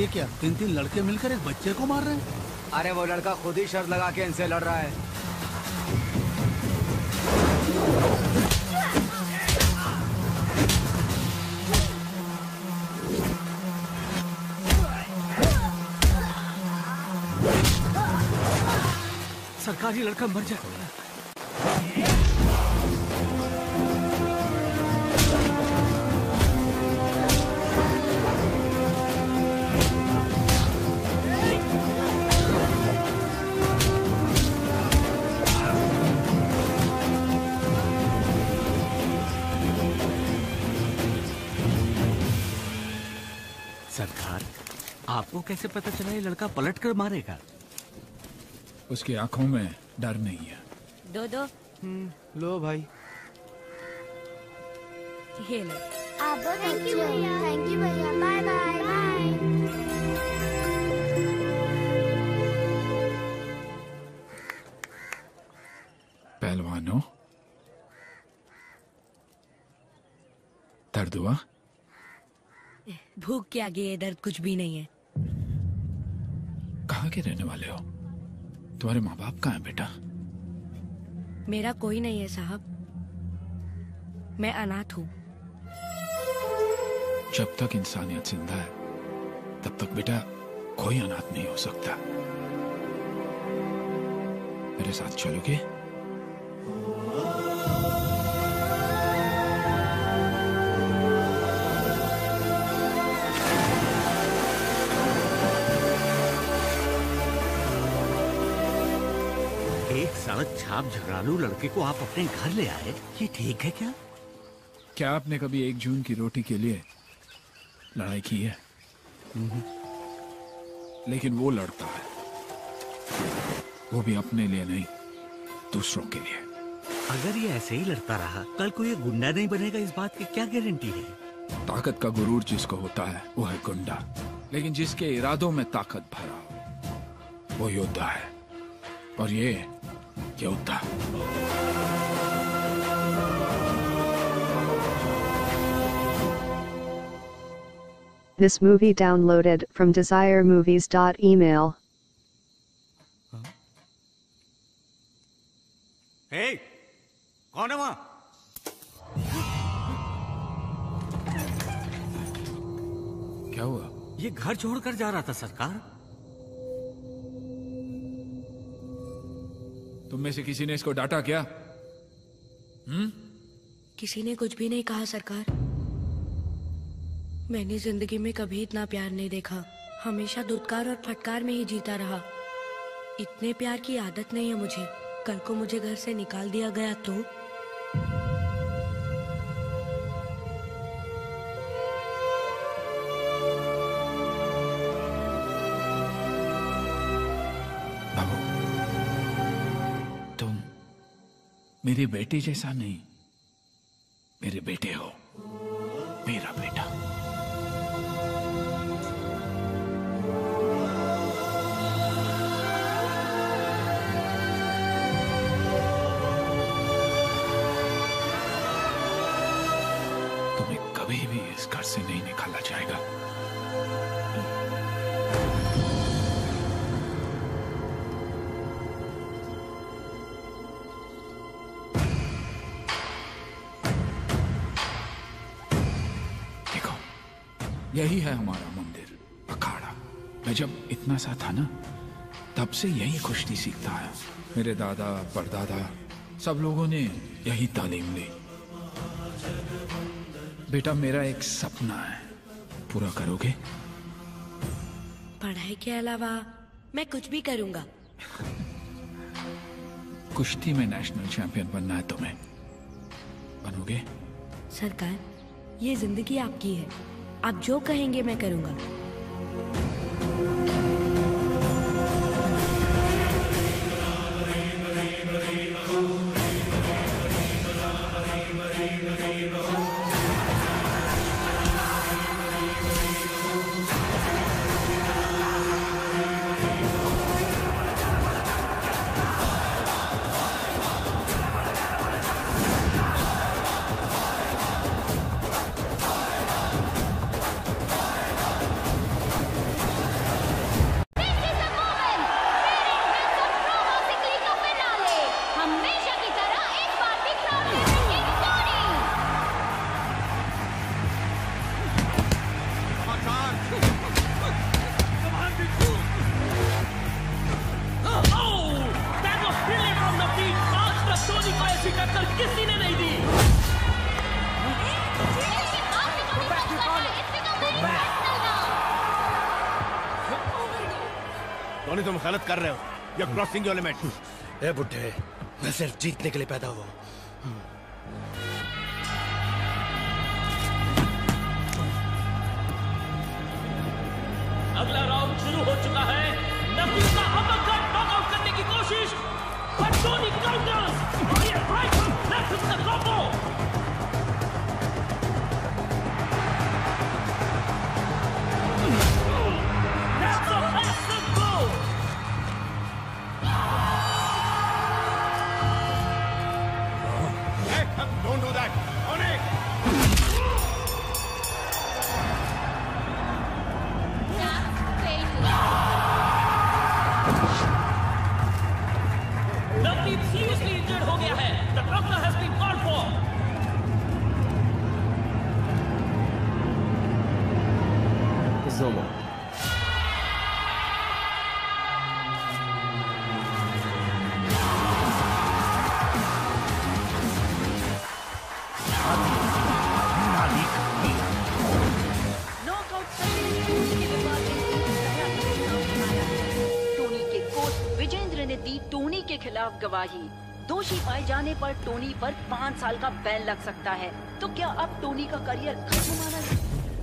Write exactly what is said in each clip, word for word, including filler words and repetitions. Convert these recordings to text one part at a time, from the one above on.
ये क्या, तीन तीन लड़के मिलकर एक बच्चे को मार रहे हैं? अरे वो लड़का खुद ही शर्त लगा के इनसे लड़ रहा है। सरकारी लड़का मर जाए। सरकार, आपको कैसे पता चला ये लड़का पलट कर मारेगा? उसकी आंखों में डर नहीं है। दो दो। लो भाई। ये ले। आबो, थैंक यू भैया। थैंक यू भैया। Bye bye bye. पहलवानों, दर्द हुआ? भूख के आगे ये दर्द कुछ भी नहीं है। कहाँ के रहने वाले हो? तुम्हारे माँ बाप कहाँ हैं बेटा? मेरा कोई नहीं है साहब, मैं अनाथ हूँ। जब तक इंसानियत जिंदा है तब तक बेटा कोई अनाथ नहीं हो सकता। मेरे साथ चलोगे? सड़क छाप झगड़ालू लड़के को आप अपने घर ले आए, ये ठीक है क्या? क्या आपने कभी एक जून की रोटी के लिए लड़ाई की है? लेकिन वो लड़ता है, वो भी अपने लिए नहीं, दूसरों के लिए। अगर ये ऐसे ही लड़ता रहा, कल को ये गुंडा नहीं बनेगा, इस बात की क्या गारंटी है? ताकत का गुरूर जिसको होता है वो है गुंडा, लेकिन जिसके इरादों में ताकत भरा हो वो योद्धा है। और ये योद्धा। This movie downloaded from desire movies dot email. Hey, कौन है वहां? क्या हुआ? ये घर छोड़कर जा रहा था सरकार। तुम में से किसी ने इसको डांटा क्या? हम्म? किसी ने कुछ भी नहीं कहा सरकार। मैंने जिंदगी में कभी इतना प्यार नहीं देखा। हमेशा धुतकार और फटकार में ही जीता रहा। इतने प्यार की आदत नहीं है मुझे। कल को मुझे घर से निकाल दिया गया तो? बाबू, तुम मेरी बेटी जैसा नहीं, मेरे बेटे हो, मेरा बेटा। तुम्हें कभी भी इस घर से नहीं निकाला जाएगा। यही है हमारा मंदिर, अखाड़ा। मैं जब इतना सा था ना, तब से यही कुश्ती सीखता है। मेरे दादा परदादा सब लोगों ने यही तालीम ली। बेटा, मेरा एक सपना है, पूरा करोगे? पढ़ाई के अलावा मैं कुछ भी करूंगा। कुश्ती में नेशनल चैंपियन बनना है तुम्हें, बनोगे? सरकार, ये जिंदगी आपकी है, आप जो कहेंगे मैं करूंगा। टोनी तुम गलत कर रहे हो, you're crossing your limit. ए बुड्ढे, मैं सिर्फ जीतने के लिए पैदा हुआ। अगला राउंड शुरू हो चुका है। नफीस का अपरकट नॉकआउट करने की कोशिश, but Tony counters. और ये right hook left hook का combo. That's a massive move. Hey, don't do that, Tony. Navneet seriously injured हो गया है. The doctor has been called for. Zomo. Knockout के बाद टोनी के कोच विजेंद्र ने दी टोनी के खिलाफ गवाही। दोषी पाए जाने पर टोनी पर पाँच साल का बैन लग सकता है। तो क्या अब टोनी का करियर खत्म माना जाए?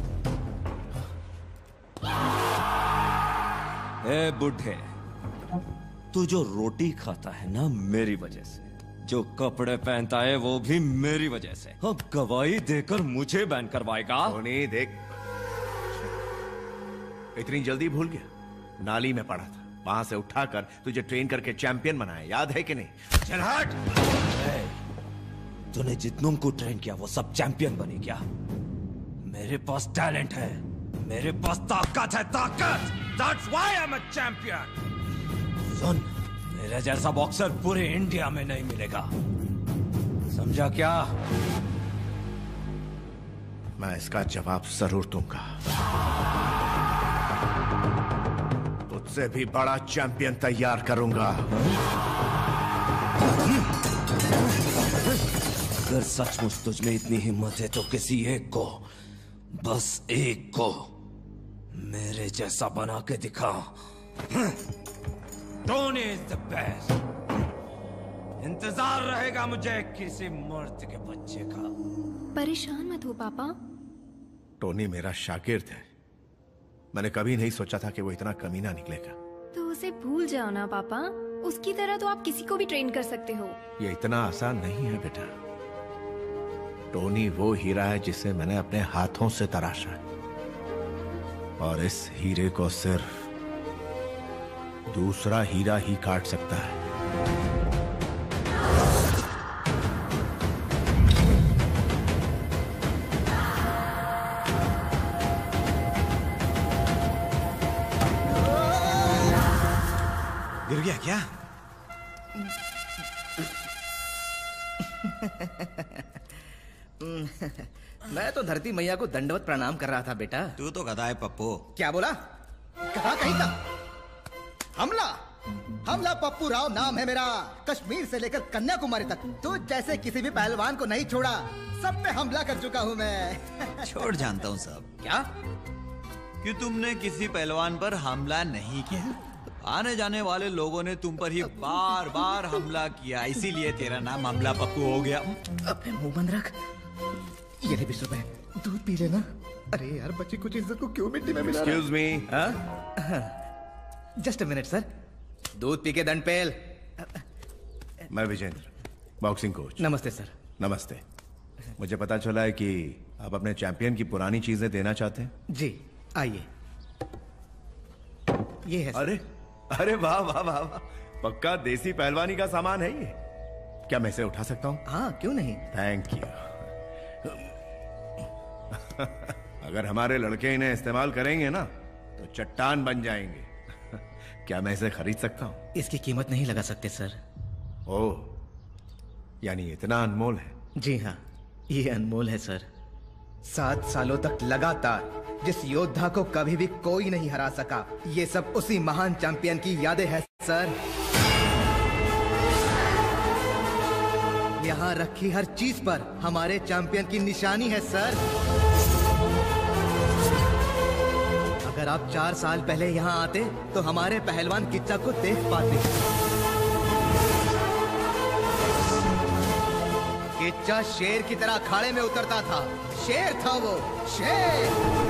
ए बुढ़े, तू जो रोटी खाता है ना मेरी वजह से, जो कपड़े पहनता है वो भी मेरी वजह से, अब गवाही देकर मुझे बैन करवाएगा? टोनी देख, इतनी जल्दी भूल गया? नाली में पड़ा था, वहां से उठाकर तुझे ट्रेन करके चैंपियन बनाया, याद है कि नहीं? चल हट! तूने जितनों को ट्रेन किया वो सब चैंपियन बने क्या? मेरे पास टैलेंट है, मेरे पास ताकत है, ताकत! That's why I'm a champion! सुन, मेरे जैसा बॉक्सर पूरे इंडिया में नहीं मिलेगा, समझा क्या? मैं इसका जवाब जरूर दूंगा। तुझसे भी बड़ा चैंपियन तैयार करूंगा। अगर सचमुच तुझ में इतनी हिम्मत है तो किसी एक को, बस एक को मेरे जैसा बना के दिखा। Tony is the best. इंतजार रहेगा मुझे किसी मर्द के बच्चे का। परेशान मत हो पापा। टोनी मेरा शागिर्द है, मैंने कभी नहीं सोचा था कि वो इतना कमीना निकलेगा। तो उसे भूल जाओ ना पापा, उसकी तरह तो आप किसी को भी ट्रेन कर सकते हो। ये इतना आसान नहीं है बेटा। टोनी वो हीरा है जिसे मैंने अपने हाथों से तराशा है, और इस हीरे को सिर्फ दूसरा हीरा ही काट सकता है। गिर गया क्या? मैं तो धरती मैया को दंडवत प्रणाम कर रहा था बेटा। तू तो गधा है पप्पू। क्या बोला? कहा कहीं का? हमला हमला पप्पू राव नाम है मेरा, कश्मीर से लेकर कन्याकुमारी तक तो जैसे किसी भी पहलवान को नहीं छोड़ा, सब पे हमला कर चुका हूँ मैं। छोड़, जानता हूँ सब। क्या? कि तुमने किसी पहलवान पर हमला नहीं किया, आने जाने वाले लोगों ने तुम पर ही बार बार हमला किया, इसीलिए तेरा नाम हमला पप्पू हो गया। अपने मुंह बंद रख। ये ले बीस रुपए, दूध पी लेना। अरे यार, बच्ची कुछ इज्जत को क्यों मिट्टी में मिला? Excuse me. Just a minute sir, दूध पी के दंड पेल। मैं विजेंद्र, बॉक्सिंग कोच। नमस्ते सर। नमस्ते। मुझे पता चला है कि आप अपने चैंपियन की पुरानी चीजें देना चाहते हैं। जी, आइए। ये है सर। अरे अरे वाह वाह वाह वाह, पक्का देसी पहलवानी का सामान है ये। क्या मैं इसे उठा सकता हूँ? हाँ, क्यों नहीं। Thank you. अगर हमारे लड़के इन्हें इस्तेमाल करेंगे ना तो चट्टान बन जाएंगे। क्या मैं इसे खरीद सकता हूँ? इसकी कीमत नहीं लगा सकते सर। ओह, यानी इतना अनमोल है? जी हाँ, ये अनमोल है सर। सात सालों तक लगातार जिस योद्धा को कभी भी कोई नहीं हरा सका, ये सब उसी महान चैंपियन की यादें हैं सर। यहाँ रखी हर चीज पर हमारे चैंपियन की निशानी है सर। अगर अगर आप चार साल पहले यहाँ आते तो हमारे पहलवान किच्चा को देख पाते। किच्चा शेर की तरह अखाड़े में उतरता था। शेर था वो, शेर।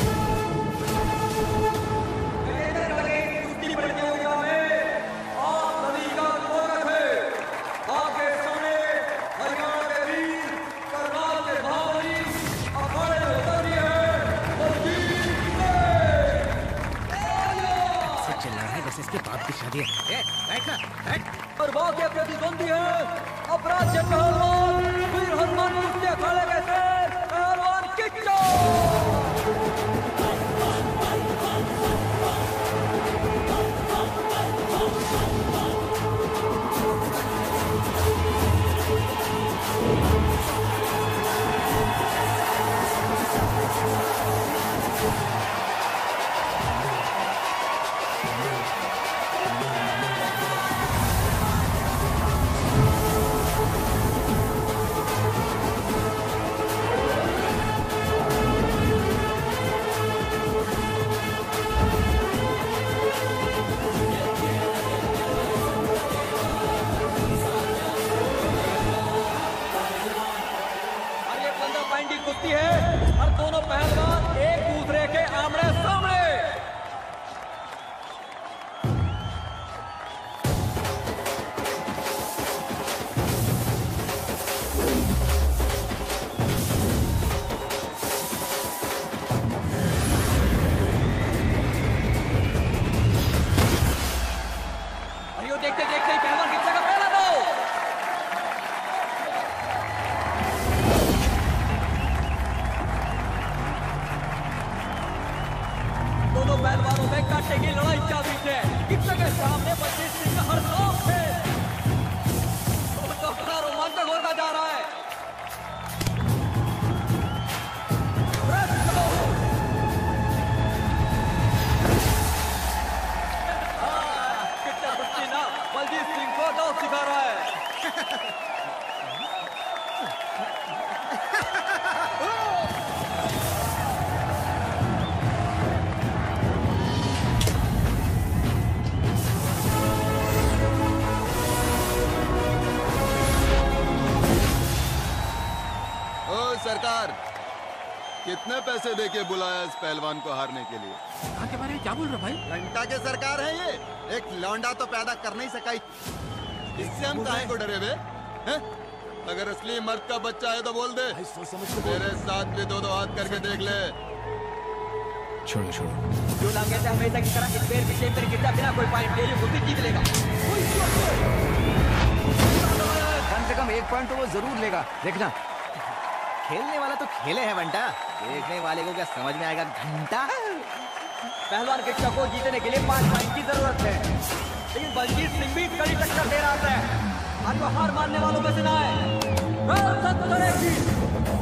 इसके बाप की शादी है। बैठना, बैठ। और वो के प्रतिद्वंदी है अपराध के पहलवान वीर हनुमान कुश्ती अखाड़े के शेर पहलवान किच्चा। कुश्ती है और दोनों पहलवान एक दूसरे के आमने सामने। अरे देखते देखते ही पहलवान किच्चा का पहला दो। दोनों पहलवानों में कांटे की लड़ाई चल रही है। किच्चा के सामने बलजीत सिंह का हर खौफ है। तो बड़ा रोमांचक होता जा रहा है। किच्चा कुश्ती ना बलजीत सिंह को दांव सिखा रहा है। सरकार, कितने पैसे देके बुलाया इस पहलवान को हारने के लिए? कहाँ के बारे में क्या बोल रहे भाई? घंटा के सरकार है ये। एक लौंडा तो पैदा कर नहीं सका, इससे हम काहे को डरे बे? हैं? अगर असली मर्द का बच्चा है तो बोल दे। मेरे साथ भी दो दो हाथ करके देख ले। छोड़ो छोड़ो। जो लगे थे हमेशा की तरह इस पैर पीछे तेरे कितना बिना कोई पॉइंट ले कुश्ती जीत लेगा। कम से कम एक पॉइंट तो वो जरूर लेगा, देखना। खेलने वाला तो खेले है बंटा, देखने वाले को क्या समझ में आएगा घंटा। पहलवान किच्चा को जीतने के लिए पांच पॉइंट की जरूरत है, लेकिन बलजीत सिंह भी कड़ी टक्कर दे रहा है। आज वो हार मानने वालों में से ना है।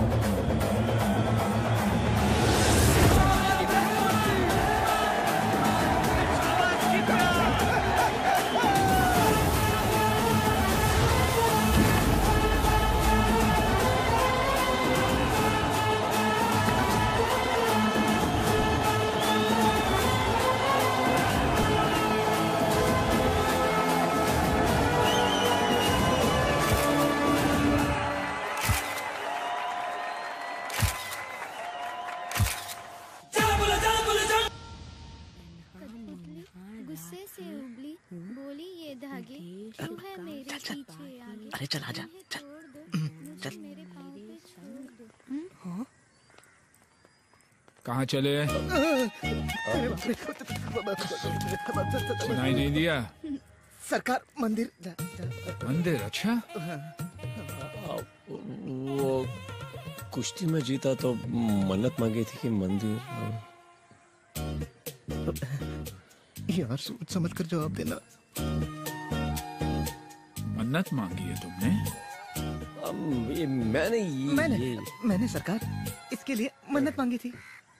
गुस्से से उबली बोली ये धागे क्यों है मेरे पीछे आगे। अरे चल आजा, चल चल। कहाँ चले? सुनाई नहीं दिया? सरकार मंदिर। मंदिर? अच्छा। वो कुश्ती में जीता तो मन्नत मांगी थी कि मंदिर। यार सोच समझ कर जवाब देना। मन्नत मांगी है तुमने? um, ये मैंने ये, मैंने ये... मैंने सरकार इसके लिए मन्नत मांगी थी।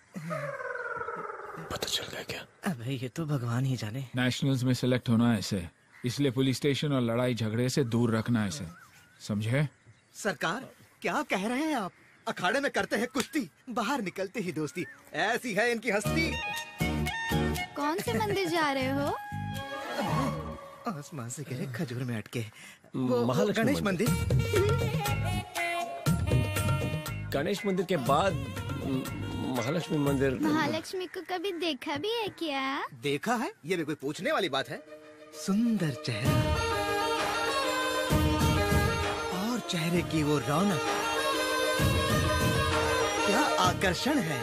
पता चल गया क्या? अबे ये तो भगवान ही जाने। नेशनल्स में सिलेक्ट होना ऐसे, इसलिए पुलिस स्टेशन और लड़ाई झगड़े से दूर रखना ऐसे, समझे? सरकार क्या कह रहे हैं आप? अखाड़े में करते हैं कुश्ती, बाहर निकलते ही दोस्ती। ऐसी है इनकी हस्ती। कौन से मंदिर जा रहे हो? आसमान से गिरे खजूर में अटके। महालक्ष्मी गणेश मंदिर। गणेश मंदिर के बाद महालक्ष्मी मंदिर। महालक्ष्मी को कभी देखा भी है क्या? देखा है? ये भी कोई पूछने वाली बात है? सुंदर चेहरा और चेहरे की वो रौनक, क्या आकर्षण है।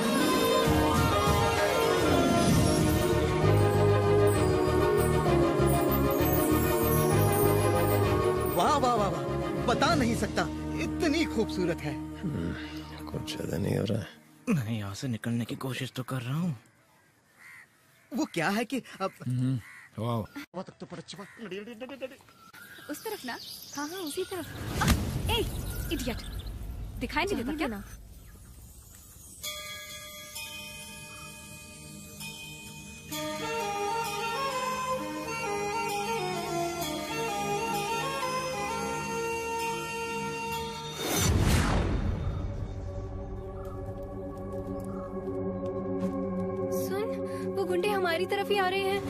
वाह वाह वाह वाह, बता नहीं सकता, इतनी खूबसूरत है। कुछ ज्यादा नहीं हो रहा है। मैं यहाँ से निकलने की कोशिश तो कर रहा हूँ। वो क्या है कि अब वाह उस तरफ ना। हाँ हाँ उसी तरफ। ए इडियट, दिखाई नहीं देता क्या? गुंडे हमारी तरफ ही आ रहे हैं।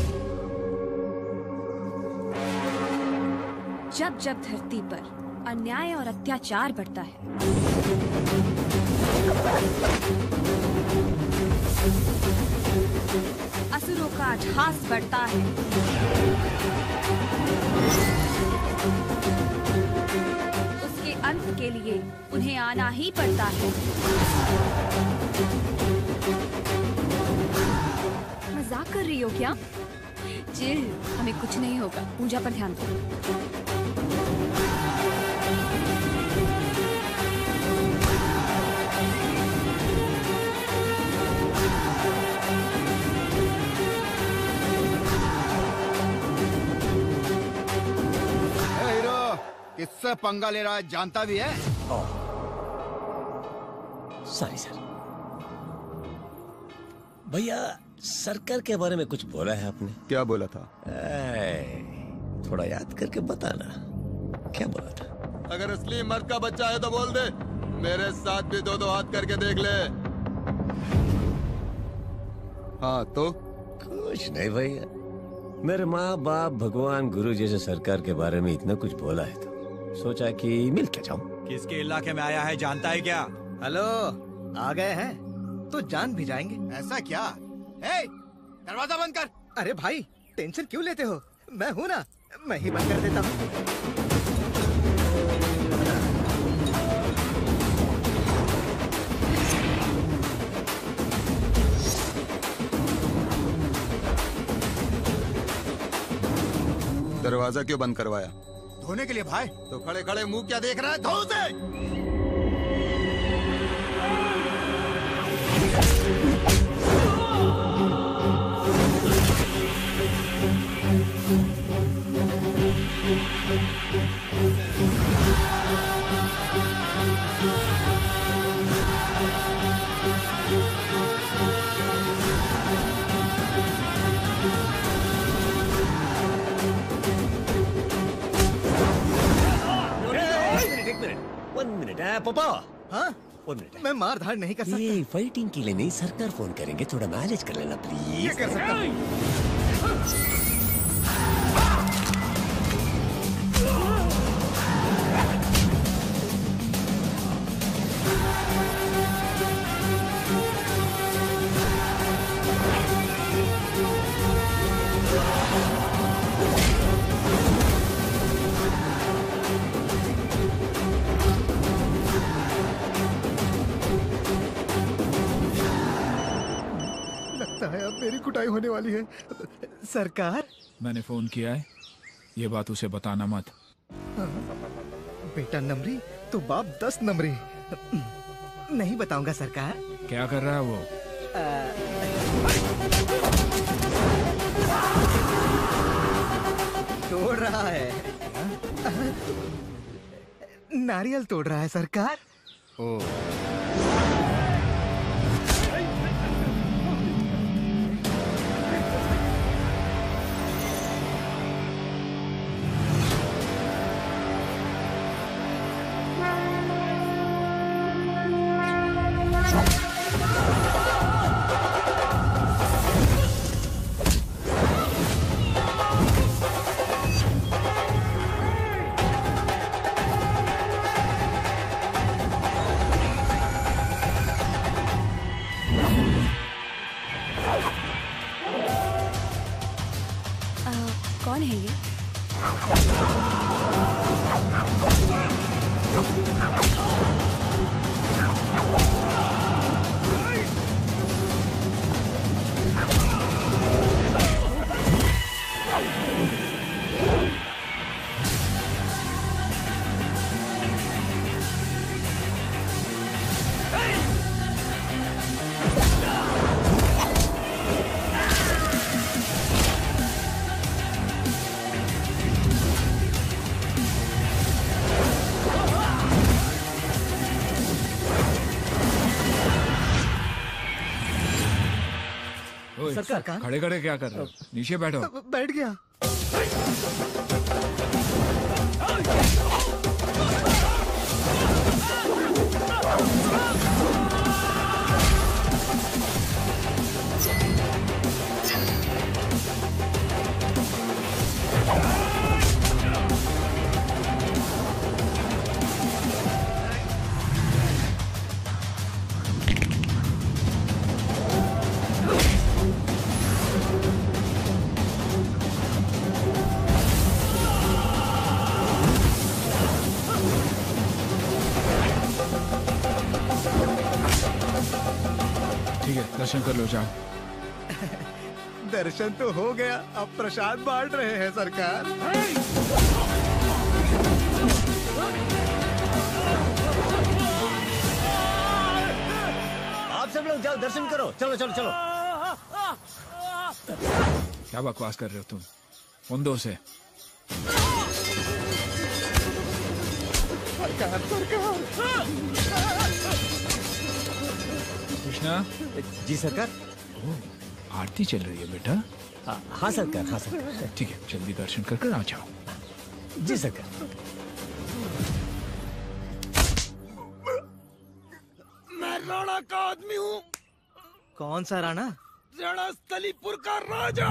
जब जब धरती पर अन्याय और अत्याचार बढ़ता है, असुरों का अट्टहास बढ़ता है, उसके अंत के लिए उन्हें आना ही पड़ता है। मजाक कर रही हो क्या? चिल, हमें कुछ नहीं होगा। पूजा पर ध्यान दो। हीरो, किससे पंगा ले रहा है जानता भी है? Sorry sir. भैया सरकार के बारे में कुछ बोला है आपने? क्या बोला था? ए, थोड़ा याद करके बताना, क्या बोला था? अगर असली मर्द का बच्चा है तो बोल दे, मेरे साथ भी दो दो हाथ करके देख ले। हाँ तो? कुछ नहीं भैया, मेरे माँ बाप भगवान गुरु जैसे सरकार के बारे में इतना कुछ बोला है तो सोचा कि मिल के जाऊं। किसके इलाके में आया है जानता है क्या? हेलो, आ गए हैं तो जान भी जाएंगे। ऐसा क्या? ए, दरवाजा बंद कर। अरे भाई टेंशन क्यों लेते हो, मैं हूँ ना, मैं ही बंद कर देता हूँ। दरवाजा क्यों बंद करवाया? धोने के लिए भाई। तो खड़े खड़े मुंह क्या देख रहा है, धो उसे। वन मिनट है पापा। हाँ वन मिनट। मैं मार धाड़ नहीं कर सकता। ये फाइटिंग के लिए नहीं, सरकार फोन करेंगे, थोड़ा मैनेज कर लेना प्लीज। ये कर सकता हूँ। मेरी कुटाई होने वाली है। सरकार, मैंने फोन किया है, ये बात उसे बताना मत। बेटा नमरी तो बाप दस नमरी। नहीं बताऊंगा सरकार। क्या कर रहा है वो? आ... तोड़ रहा है, नारियल तोड़ रहा है सरकार। ओ कौन है ये? सरकार खड़े खड़े क्या कर रहे हो? नीचे बैठो। बैठ गया। दर्शन कर लो, जाओ। दर्शन तो हो गया, अब प्रसाद बांट रहे हैं सरकार। आप सब लोग जाओ दर्शन करो, चलो चलो चलो। क्या बकवास कर रहे हो तुम? उन दो से सरकार सरकार। कृष्णा जी सरकार। आरती चल रही है बेटा? हाँ सरकार, हाँ सरकार। ठीक है, जल्दी दर्शन कर कर आ जाओ। जी सरकार। मैं राणा का आदमी हूँ। कौन सा राणा? रणस्थलीपुर का राजा।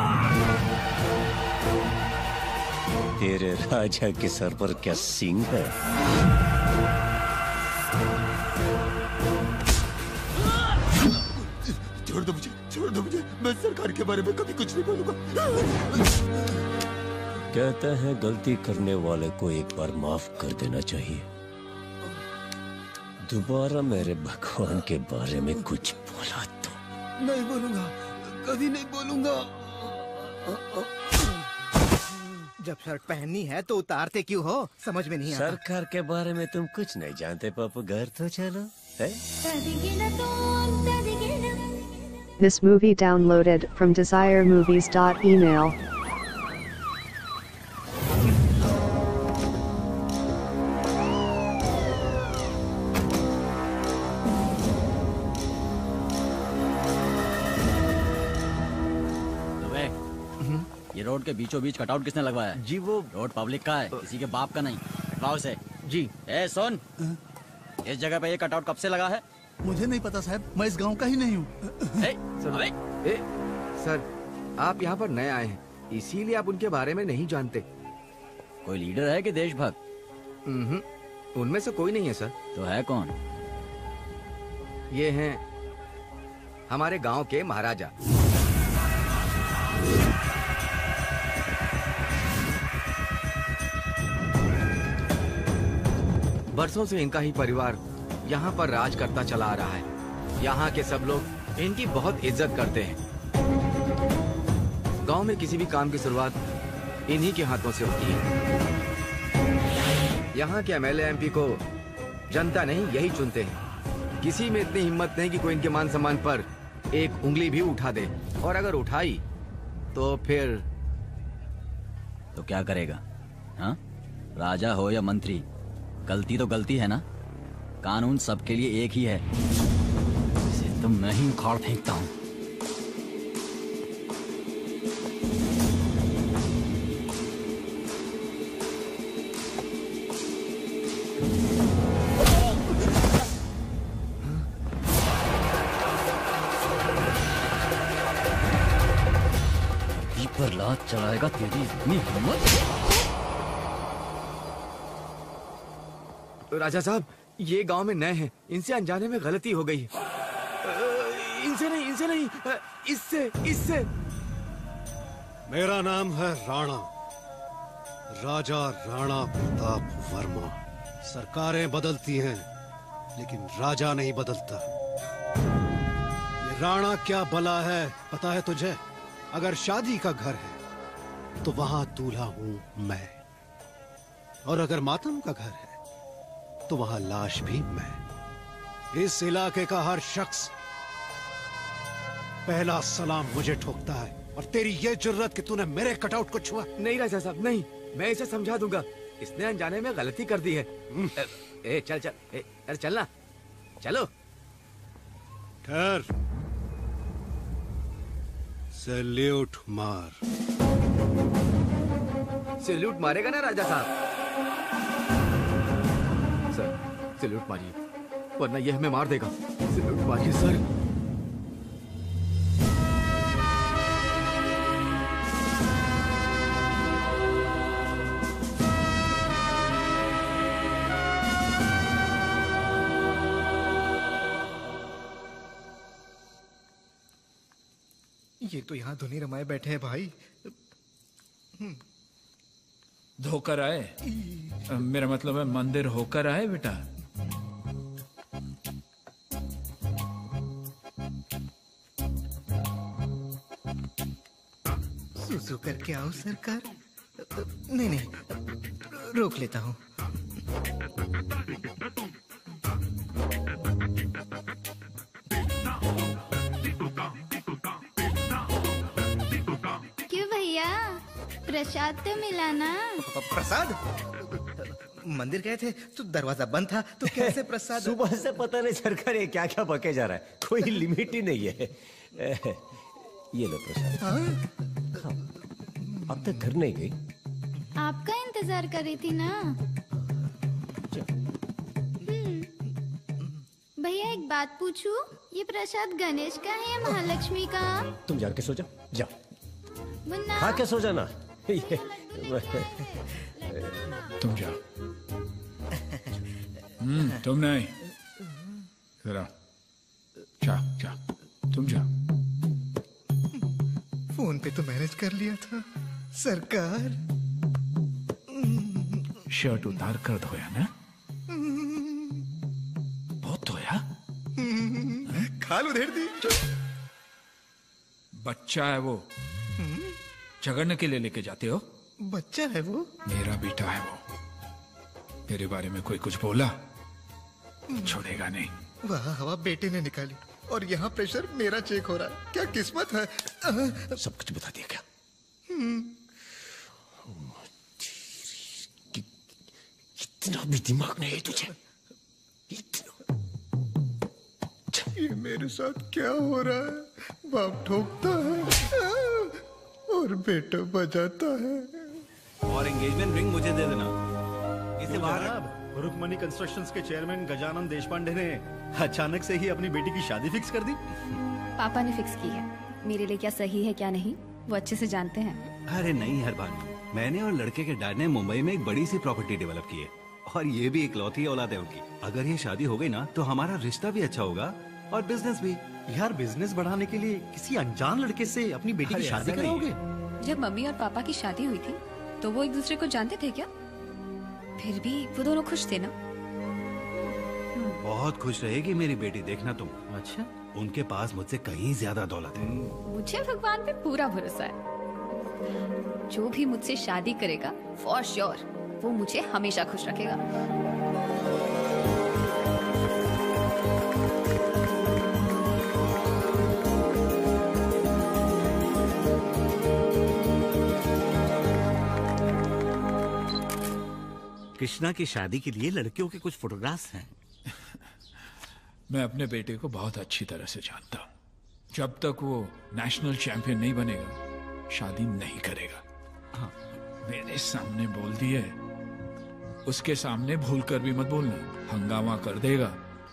तेरे राजा के सर पर क्या सींग है? छोड़ दो मुझे, छोड़ दो मुझे। मैं सरकार के बारे में कभी कुछ नहीं बोलूंगा। कहता है गलती करने वाले को एक बार माफ कर देना चाहिए। दोबारा मेरे भगवान के बारे में कुछ बोला तो नहीं बोलूंगा, कभी नहीं बोलूंगा। जब शर्ट पहननी है तो उतारते क्यों हो? समझ में नहीं आता। सरकार के बारे में तुम कुछ नहीं जानते पापा, घर तो चलो है? This movie downloaded from desire movies dot email. ये रोड के बीचों बीच कटआउट किसने लगवाया है? जी वो रोड पब्लिक का है, किसी के बाप का नहीं। कटवाओ से। जी। ए सुन, इस जगह पे ये कटआउट कब से लगा है? मुझे नहीं पता साहब, मैं इस गांव का ही नहीं हूँ। सर, ए, सर आप यहाँ पर नए आए हैं, इसीलिए आप उनके बारे में नहीं जानते। कोई लीडर है कि देशभक्त? उनमें से कोई नहीं है सर। तो है कौन? ये हैं हमारे गांव के महाराजा। बरसों से इनका ही परिवार यहाँ पर राज करता चला आ रहा है। यहाँ के सब लोग इनकी बहुत इज्जत करते हैं। गांव में किसी भी काम की शुरुआत इन्हीं के हाथों से होती है। यहाँ के एमएलए एमपी को जनता नहीं यही चुनते हैं। किसी में इतनी हिम्मत नहीं कि कोई इनके मान सम्मान पर एक उंगली भी उठा दे, और अगर उठाई तो फिर तो क्या करेगा? हाँ, राजा हो या मंत्री, गलती तो गलती है ना। कानून सबके लिए एक ही है। इसे तो मैं ही उखाड़ फेंकता हूँ। पर लात चलाएगा तेरी इतनी हिम्मत? राजा साहब, ये गांव में नए हैं, इनसे अनजाने में गलती हो गई। इनसे नहीं, इनसे नहीं, इससे, इससे। मेरा नाम है राणा, राजा राणा प्रताप वर्मा। सरकारें बदलती हैं लेकिन राजा नहीं बदलता। ये राणा क्या बला है पता है तुझे? अगर शादी का घर है तो वहां दूल्हा हूं मैं, और अगर मातम का घर है तो वहां लाश भी मैं। इस इलाके का हर शख्स पहला सलाम मुझे ठोकता है, और तेरी ये जुर्रत कि तूने मेरे कटआउट को छुआ। नहीं राजा साहब नहीं, मैं इसे समझा दूंगा। इसने अनजाने में गलती कर दी है। ए, ए, चल चल ए, अरे चलना, चलो। ठहर, सैल्यूट मार। सैल्यूट मारेगा ना राजा साहब? सर सैल्यूट मारिए, वरना यह हमें मार देगा। सैल्यूट मारिए सर। ये तो यहाँ धुनी रमाए बैठे हैं भाई। धोकर आए? मेरा मतलब है मंदिर होकर आए बेटा। सुसु करके आओ सरकार। नहीं नहीं, रोक लेता हूँ। प्रसाद तो मिला ना? प्रसाद? मंदिर गए थे तो दरवाजा बंद था, तो कैसे प्रसाद? सुबह से पता नहीं सरकार ये क्या क्या बके जा रहा है, कोई लिमिट ही नहीं है। ये लो प्रसाद। हाँ? अब तक घर नहीं गई? आपका इंतजार कर रही थी ना। भैया एक बात पूछूं? ये प्रसाद गणेश का है या महालक्ष्मी का? तुम जाके सो जाओ, जाओ मुन्ना खा के सो जाना। तुम जाओ। हम्म तुम नहीं, जरा जा जा, तुम जाओ। फोन पे तो मैनेज कर लिया था सरकार। शर्ट उतार कर धोया ना? बहुत धोया। खाल उधेड़ दी। बच्चा है वो, झगड़ने के लिए लेके जाते हो? बच्चा है वो? मेरा बेटा है वो। मेरे बारे में कोई कुछ बोला छोड़ेगा नहीं। वाह हवा बेटे ने निकाली, और यहाँ प्रेशर मेरा चेक हो रहा है। क्या किस्मत है। सब कुछ बता दिया क्या? इतना भी दिमाग नहीं है तुझे? इतना। ये मेरे साथ क्या हो रहा है? बाप ठोकता है और बेटा बजाता है। और एंगेजमेंट रिंग मुझे दे देना। इसे बाहर। रुकमणी कंस्ट्रक्शंस के चेयरमैन गजानन देशपांडे ने अचानक से ही अपनी बेटी की शादी फिक्स कर दी। पापा ने फिक्स की है। मेरे लिए क्या सही है क्या नहीं वो अच्छे से जानते हैं। अरे नहीं हरबान, मैंने और लड़के के डैड ने मुंबई में एक बड़ी सी प्रॉपर्टी डेवलप की है, और ये भी इकलौती औलाद है उनकी। अगर ये शादी हो गई ना तो हमारा रिश्ता भी अच्छा होगा और बिजनेस भी। यार बिजनेस बढ़ाने के लिए किसी अनजान लड़के से अपनी बेटी की शादी कराओगे? जब मम्मी और पापा की शादी हुई थी तो वो एक दूसरे को जानते थे क्या? फिर भी वो दोनों खुश थे ना? बहुत खुश रहेगी मेरी बेटी, देखना तुम। अच्छा? उनके पास मुझसे कहीं ज्यादा दौलत है। मुझे भगवान पे पूरा भरोसा है। जो भी मुझसे शादी करेगा फॉर श्योर वो मुझे हमेशा खुश रखेगा। कृष्णा की शादी के लिए लड़कियों के कुछ फोटोग्राफ्स हैं। मैं अपने बेटे को बहुत अच्छी तरह से जानता हूँ। जब तक वो नेशनल चैंपियन नहीं बनेगा शादी नहीं करेगा। हाँ, मेरे सामने बोल दिए, उसके सामने भूल कर भी मत बोलना, हंगामा कर देगा।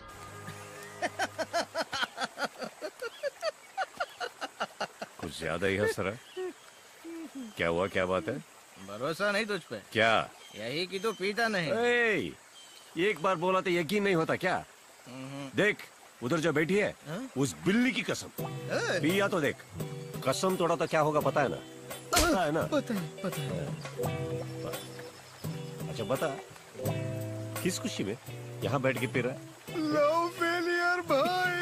कुछ ज्यादा ही हंस रहा है। क्या हुआ, क्या बात है? भरोसा नहीं तुझ पे? क्या? यही कि तू पीता नहीं। ए, एक बार बोला तो यकीन नहीं होता क्या? देख उधर जो बैठी है, उस बिल्ली की कसम। पिया तो देख, कसम तोड़ा तो क्या होगा पता है ना? पता है ना? पता है, पता है। अच्छा बता, किस खुशी में यहाँ बैठ के पी रहा है? लव फेलियर भाई।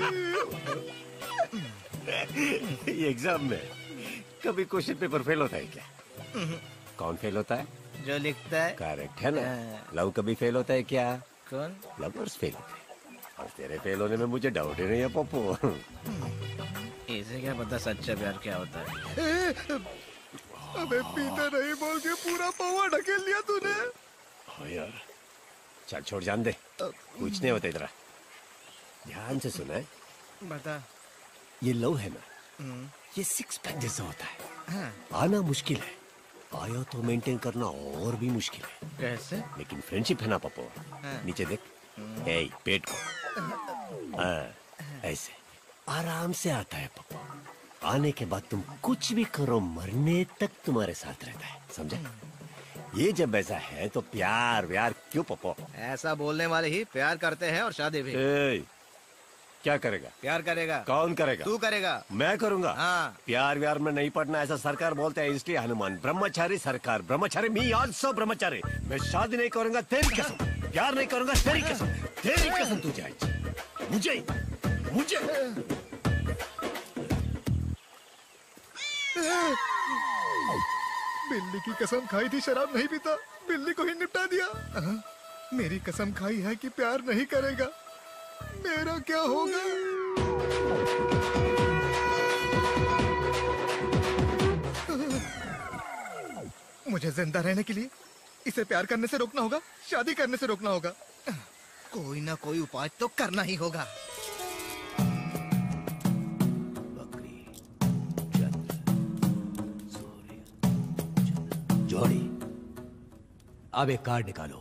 ये एग्जाम में कभी क्वेश्चन पेपर फेल होता है क्या? कौन फेल होता है? जो लिखता है। करेक्ट है ना? लव कभी फेल होता है क्या? कौन? लवर्स फेल होते हैं। और तेरे फेल होने में मुझे डाउट ही नहीं है पप्पू। इसे क्या पता सच्चा प्यार क्या होता है? अबे पीते नहीं बोल के पूरा पौवा ढकेल लिया तूने। हाँ यार, चल छोड़, जान दे, कुछ नहीं होता इधर। ध्यान से सुना है, बता। ये लव है ना, ये सिक्स पैक जैसा होता है। आना मुश्किल है, आया तो मेंटेन करना और भी मुश्किल है। कैसे? लेकिन फ्रेंडशिप है ना पप्पू, नीचे देख, ए पेट को, हाँ ऐसे आराम से आता है पप्पू। आने के बाद तुम कुछ भी करो, मरने तक तुम्हारे साथ रहता है, समझे? ये जब ऐसा है तो प्यार व्यार क्यों पप्पू? ऐसा बोलने वाले ही प्यार करते हैं और शादी भी। ए, क्या करेगा? प्यार करेगा। कौन करेगा? तू करेगा। मैं करूंगा। हाँ। प्यार व्यार में नहीं पड़ना, ऐसा सरकार बोलते हैं, इसलिए हनुमान ब्रह्मचारी सरकार, ब्रह्मचारी मी आल्सो ब्रह्मचारी। मैं शादी नहीं करूंगा तेरी कसम, प्यार नहीं करूंगा तेरी कसम, तेरी कसम तुझे आज, मुझे मुझे बिल्ली की कसम खाई थी शराब नहीं पीता, बिल्ली को ही निपटा दिया। मेरी कसम खाई है कि प्यार नहीं करेगा, मेरा क्या होगा? मुझे जिंदा रहने के लिए इसे प्यार करने से रोकना होगा, शादी करने से रोकना होगा। कोई ना कोई उपाय तो करना ही होगा। जोड़ी, अब एक कार्ड निकालो।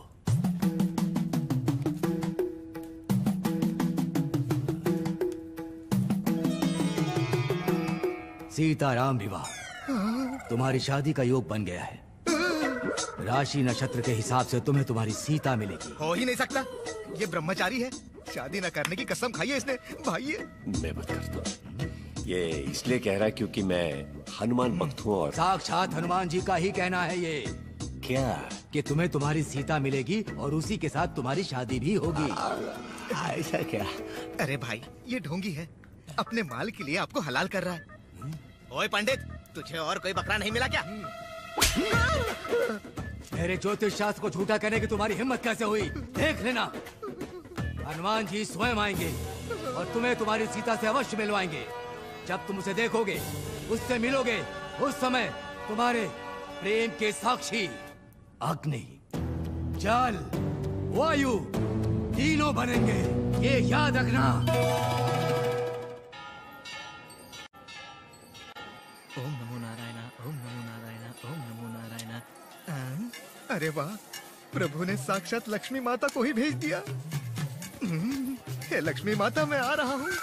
सीताराम विवाह, तुम्हारी शादी का योग बन गया है। राशि नक्षत्र के हिसाब से तुम्हें तुम्हारी सीता मिलेगी। हो ही नहीं सकता, ये ब्रह्मचारी है, शादी न करने की कसम खाई है इसने। भाई ये मैं बात करता हूँ, ये इसलिए कह रहा है क्योंकि मैं हनुमान भक्त हूँ और साक्षात हनुमान जी का ही कहना है ये। क्या? कि तुम्हें तुम्हारी सीता मिलेगी और उसी के साथ तुम्हारी शादी भी होगी। ऐसा क्या? अरे भाई ये ढोंगी है, अपने माल के लिए आपको हलाल कर रहा है। ओए पंडित, तुझे और कोई बकरा नहीं मिला क्या? मेरे ज्योतिष शास्त्र को झूठा कहने की तुम्हारी हिम्मत कैसे हुई? देख लेना, हनुमान जी स्वयं आएंगे और तुम्हें तुम्हारी सीता से अवश्य मिलवाएंगे। जब तुम उसे देखोगे, उससे मिलोगे, उस समय तुम्हारे प्रेम के साक्षी अग्नि, जल, वायु तीनों बनेंगे, ये याद रखना। ओम नमो नारायण, ओम नमो नारायण, ओम नमो नारायण। अरे वाह, प्रभु ने साक्षात लक्ष्मी माता को ही भेज दिया। हे लक्ष्मी माता, मैं आ रहा हूँ।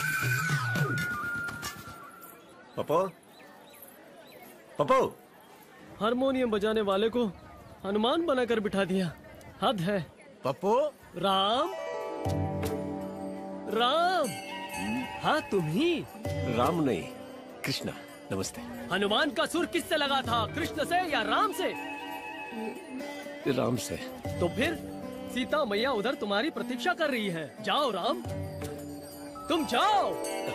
पप्पू, पप्पू, हारमोनियम बजाने वाले को हनुमान बनाकर बिठा दिया, हद है। पप्पू, राम, राम, हाँ तुम ही। राम नहीं, कृष्णा, नमस्ते। हनुमान का सुर किससे लगा था, कृष्ण से या राम से? राम से। तो फिर सीता मैया उधर तुम्हारी प्रतीक्षा कर रही है, जाओ राम, तुम जाओ।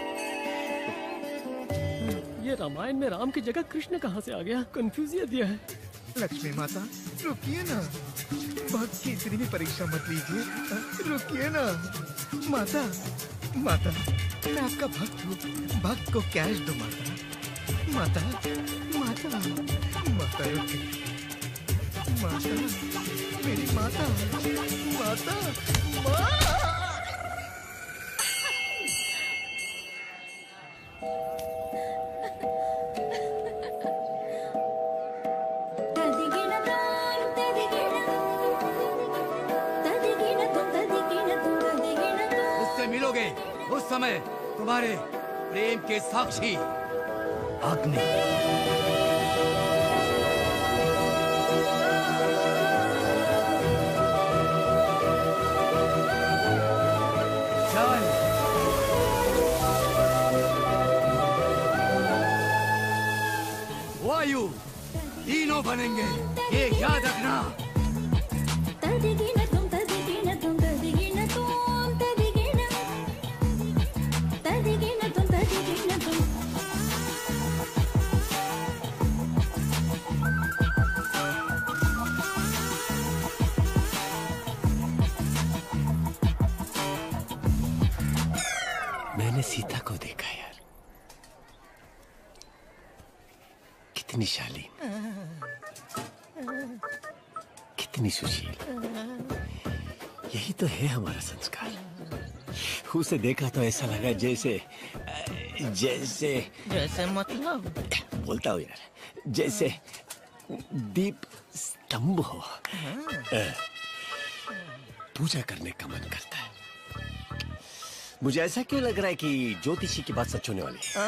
ये रामायण में राम की जगह कृष्ण कहाँ से आ गया? कंफ्यूजियत दिया है। लक्ष्मी माता रुकिए ना, भक्त की इतनी भी परीक्षा मत लीजिए, रुकिए ना। माता, माता मैं आपका भक्त हूँ, भक्त को कैश दो माता। माता, माता, माता रुकिए, माता, मेरी माता, माता, माँ। मिलोगे, उस समय तुम्हारे प्रेम के साक्षी अग्नि। तीनों बनेंगे, ये याद रखना। मैंने सीता को देखा यार, कितनी शालीन, कितनी सुशील। यही तो है हमारा संस्कार। उसे देखा तो ऐसा लगा जैसे जैसे जैसे मतलब बोलता हूँ यार, जैसे दीप स्तंभ हो, पूजा करने का मन करता है। मुझे ऐसा क्यों लग रहा है कि ज्योतिषी की बात सच होने वाली है?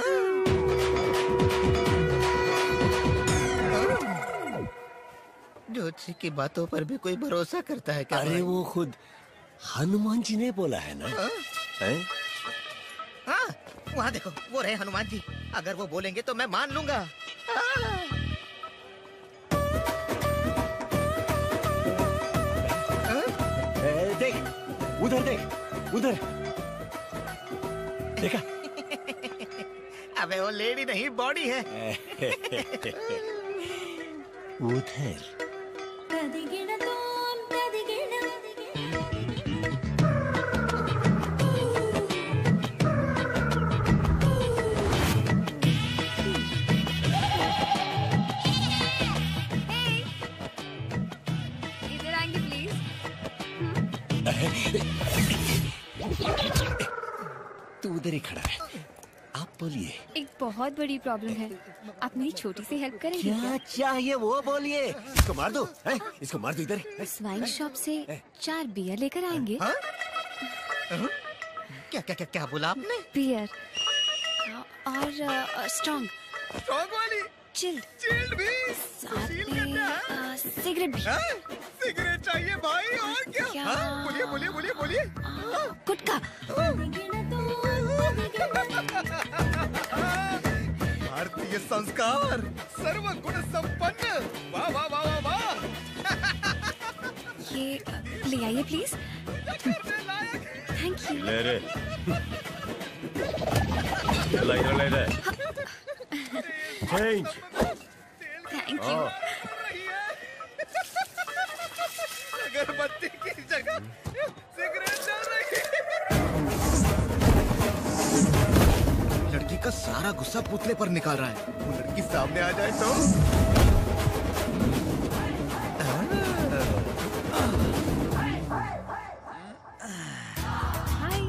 ज्योतिषी की बातों पर भी कोई भरोसा करता है क्या? अरे वो खुद हनुमान जी ने बोला है ना। हैं? हाँ, वहाँ देखो, वो रहे हनुमान जी। अगर वो बोलेंगे तो मैं मान लूंगा। ए, देख, उधर देख, उधर देखा? अबे वो लेडी नहीं, बॉडी है। उधर इधर आएंगे प्लीज। तू उधर ही खड़ा है, आप बोलिए। एक बहुत बड़ी प्रॉब्लम है, आप मेरी छोटी सी हेल्प करेंगे क्या चाहिए वो बोलिए। इसको मार दो, हैं? इसको मार दो इधर। स्वाइन शॉप से चार बियर लेकर आएंगे। हाँ? क्या क्या क्या क्या बोला आपने? बियर और स्ट्रॉन्ग स्ट्रॉन्ग वाली, चिल्ड चिल्ड भी, साथ में अ, सिगरेट भी। हाँ? सिगरेट चाहिए भाई, और क्या? क्या? हाँ? बोलिए बोलिए बोलिए बोलिए। गुटखा। भारतीय संस्कार, सर्वगुण संपन्न। वाह वाह वाह वाह वाह। ये ले आइए प्लीज। Thank you. ले रे, ले ले ले ले। चेंज। Thank you. अगरबत्ती की जगह सिगरेट चल रही है। लड़की का सारा गुस्सा पुतले पर निकाल रहा है। वो लड़की सामने आ जाए तो हाय।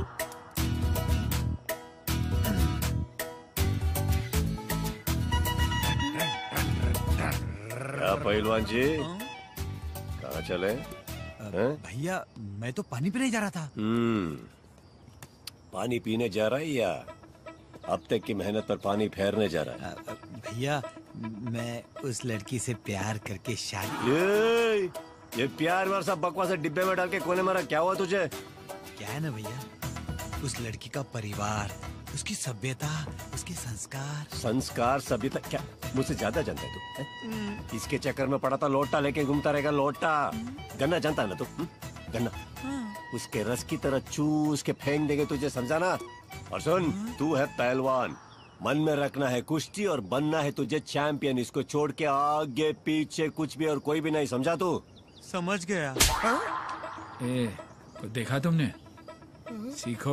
क्या पहलवान जी, कहाँ चले? भैया मैं तो पानी पीने जा रहा था। हम्म, पानी पीने जा रहा है या अब तक की मेहनत पर पानी फेरने जा रहा है? भैया मैं उस लड़की से प्यार करके शादी। ये ये प्यार वार सब बकवास डिब्बे में डाल के कोने मारा, क्या हुआ तुझे? क्या है ना भैया, उस लड़की का परिवार, उसकी सभ्यता, उसके संस्कार। संस्कार सभ्यता क्या मुझसे ज्यादा जानता है तू? इसके चक्कर में पड़ा था, लोटा लेके घूमता रहेगा। लोटा गन्ना जानता है ना तू? गन्ना उसके रस की तरह चूस के फेंक देंगे तुझे, समझा ना? और सुन, तू है पहलवान, मन में रखना है कुश्ती और बनना है तुझे चैंपियन। इसको छोड़ के आगे पीछे कुछ भी और कोई भी नहीं, समझा तू? समझ गया। ए, तो देखा तुमने? सीखो।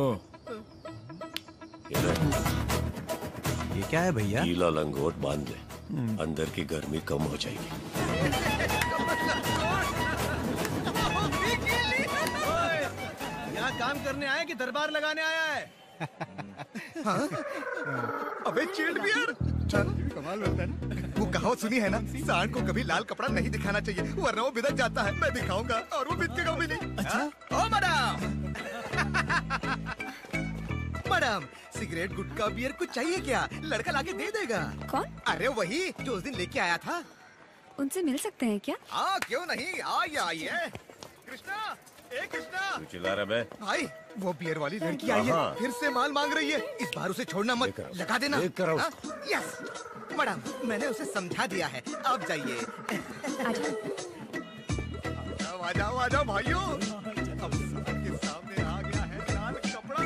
ये क्या है भैया? गीला लंगोट बांध ले, अंदर की गर्मी कम हो जाएगी। यहाँ काम करने आया कि दरबार लगाने आया है? हाँ? अबे चिल्ड बियर, कमाल होता है ना। वो कहावत सुनी है ना, सांड को कभी लाल कपड़ा नहीं दिखाना चाहिए वरना वो बिदक जाता है। मैं दिखाऊंगा और वो बिदकेगा भी नहीं। अच्छा? ओ मैडम, मैडम सिगरेट गुटखा बियर कुछ चाहिए क्या? लड़का लाके दे देगा। कौन? अरे वही जो उस दिन लेके आया था। उनसे मिल सकते हैं क्या? हाँ क्यों नहीं, आइए आइए। कृष्णा ए कृष्णा, तू चिल्ला रहा बे? भाई वो बियर वाली लड़की आई है, हाँ। फिर से माल मांग रही है। इस बार उसे छोड़ना मत, लगा देना। देख कर आओ। हाँ? यस मैडम, मैंने उसे समझा दिया है, आप जाइए। आ जाओ आ जाओ भाइयों, अब सबके सामने आ गया है लाल कपड़ा।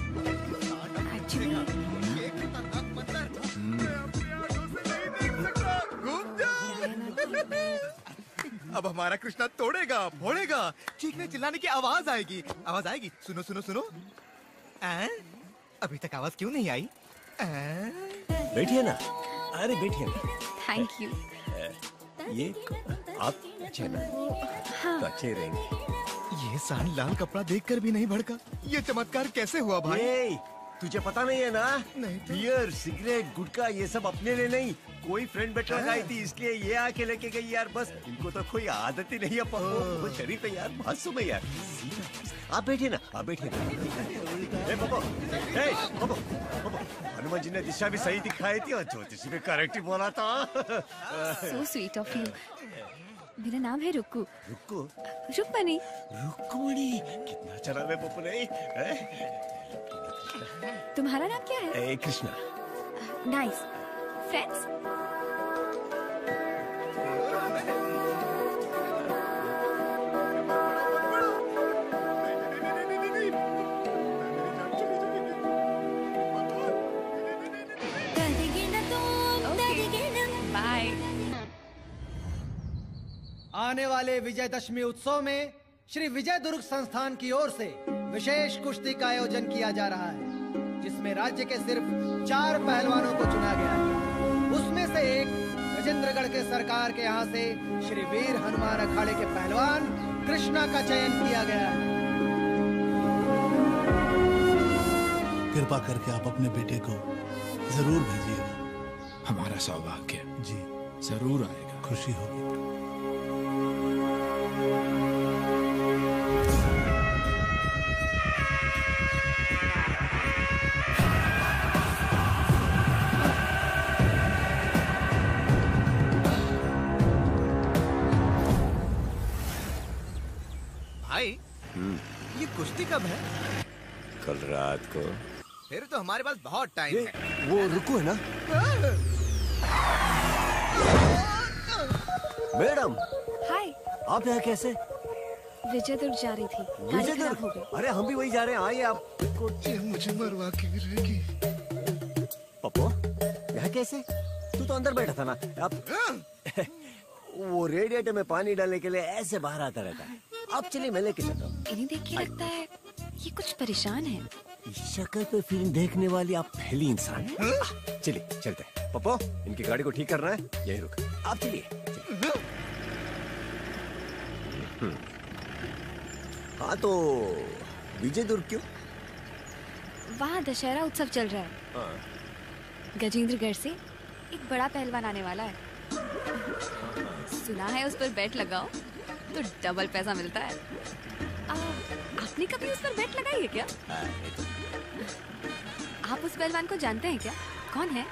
ये खतरनाक मंजर मैं अपनी आंखों से नहीं देख सकता। घूम जाओ। अब हमारा कृष्णा तोड़ेगा फोड़ेगा, चीखने चिल्लाने की आवाज आएगी। आवाज आएगी, सुनो सुनो सुनो। आ? अभी तक आवाज क्यों नहीं आई? बैठिए ना, अरे बैठिए ना। Thank you. ये आप अच्छे ना, हाँ। तो अच्छे रहेंगे। ये सांड लाल कपड़ा देखकर भी नहीं भड़का। ये चमत्कार कैसे हुआ भाई? ये, तुझे पता नहीं है ना? नहीं तो। बियर, सिगरेट, गुटखा ये सब अपने लिए नहीं, कोई फ्रेंड बैठा गई थी इसलिए ये आके लेके गई यार। बस इनको तो कोई आदत ही नहीं है। वो शरीफ है यार, मासूम है यार। आप बैठिए ना, आप बैठिए ना। ए पापा, ए पापा, पापा, हनुमान जी ने दिशा भी सही दिखाई थी और ज्योतिषी भी करेक्ट ही बोला था। So sweet of you. मेरा नाम है रुक्कू। रुक्कू? रुक्मणी। रुक्मणी, कितना चला है पप्पू ने। तुम्हारा नाम क्या है? ए कृष्णा। नाइस। फ्रेंड्स? बाय। आने वाले विजयदशमी उत्सव में श्री विजय दुर्ग संस्थान की ओर से विशेष कुश्ती का आयोजन किया जा रहा है, जिसमें राज्य के सिर्फ चार पहलवानों को चुना गया है। उसमें से एक गजेंद्रगढ़ के सरकार के यहाँ से श्री वीर हनुमान अखाड़े के पहलवान कृष्णा का चयन किया गया है। कृपा करके आप अपने बेटे को जरूर भेजिएगा। हमारा सौभाग्य जी जरूर आएगा। खुशी होगी। भाई ये कुश्ती कब है? कल रात को। फिर तो हमारे पास बहुत टाइम है। वो रुको है ना मैडम। हाय। आप यहाँ कैसे? विजय दुर्ग जा रही थी, गाड़ी खराब हो गई। अरे हम भी वही जा रहे हैं, आइए आप। ये मुझे मरवा के गिरेगी। पप्पू यहाँ कैसे? तू तो अंदर बैठा था ना। आप वो रेडिएटर में पानी डालने के लिए ऐसे बाहर आता रहता है। आप चलिए, मैं लेके चलता हूँ। इन्हें देख के लगता है ये कुछ परेशान है। इस शक्ल पे फिल्म देखने वाली आप पहली इंसान हैं। चलिए चलते हैं। पप्पू इनकी गाड़ी को ठीक करना है, यही रुक। आप चलिए। हाँ तो विजय दुर्ग क्यों? वहाँ दशहरा उत्सव चल रहा है। हाँ। गजेंद्रगढ़ से एक बड़ा पहलवान आने वाला है। सुना है उस पर बेट लगाओ तो डबल पैसा मिलता है। आ, आपने कभी उस पर बेट लगाई है क्या? आप उस पहलवान को जानते हैं क्या? कौन है?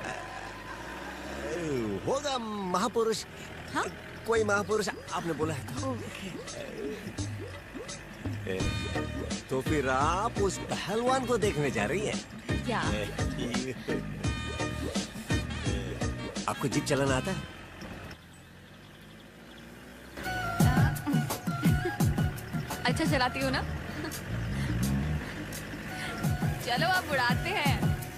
होगा महापुरुष। हाँ? कोई महापुरुष आपने बोला है तो। ए, तो फिर आप उस पहलवान को देखने जा रही हैं? क्या? आपको जीप चलाना आता है? अच्छा चलाती हो ना? चलो अब उड़ाते हैं।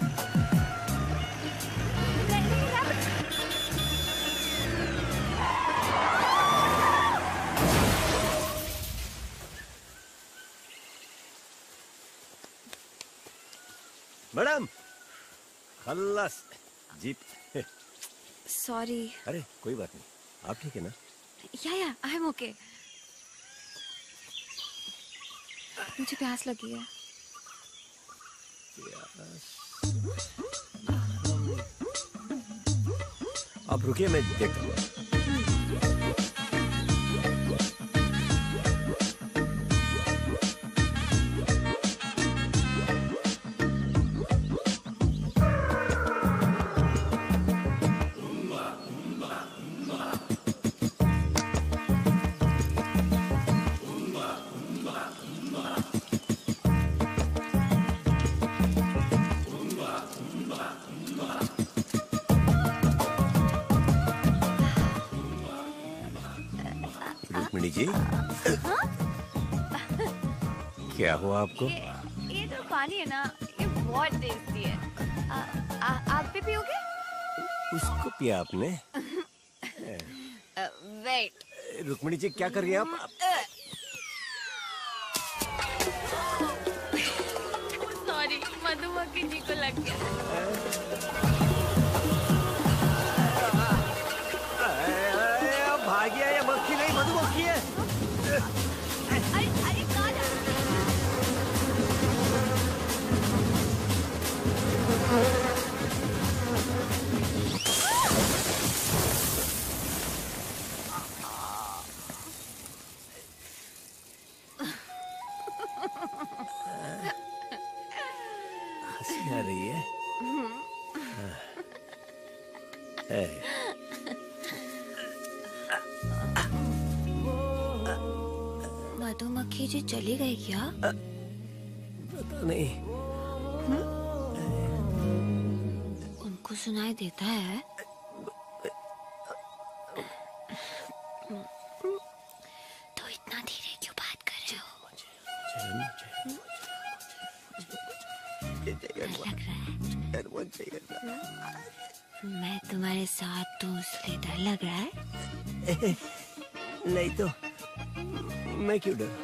मैडम खल्लास जीप। सॉरी। अरे कोई बात नहीं, आप ठीक है ना? या या आई एम ओके। मुझे प्यास लगी है। आप रुकिए, मैं देखता हूँ। रुक्मिणी जी, क्या हुआ आपको? ये, ये तो पानी है ना, ये बहुत टेस्टी है। आ, आ, आप भी पियोगे? उसको पिया आपने? वेट। रुक्मिणी जी क्या कर रही हैं आप? सॉरी, मधुमक्खी जी को लग गया। भागी है, ये मक्खी नहीं मधुमक्खी है। अरे अरे कहाँ जा हंसी आ रही है। है। मधुमक्खी जी चली गई क्या? पता नहीं। उनको सुनाई देता है? तो इतना धीरे क्यों बात कर रहे हो? डर लग रहा है? मैं तुम्हारे साथ हूँ इसलिए डर लग रहा है? नहीं तो मैं क्यों डर?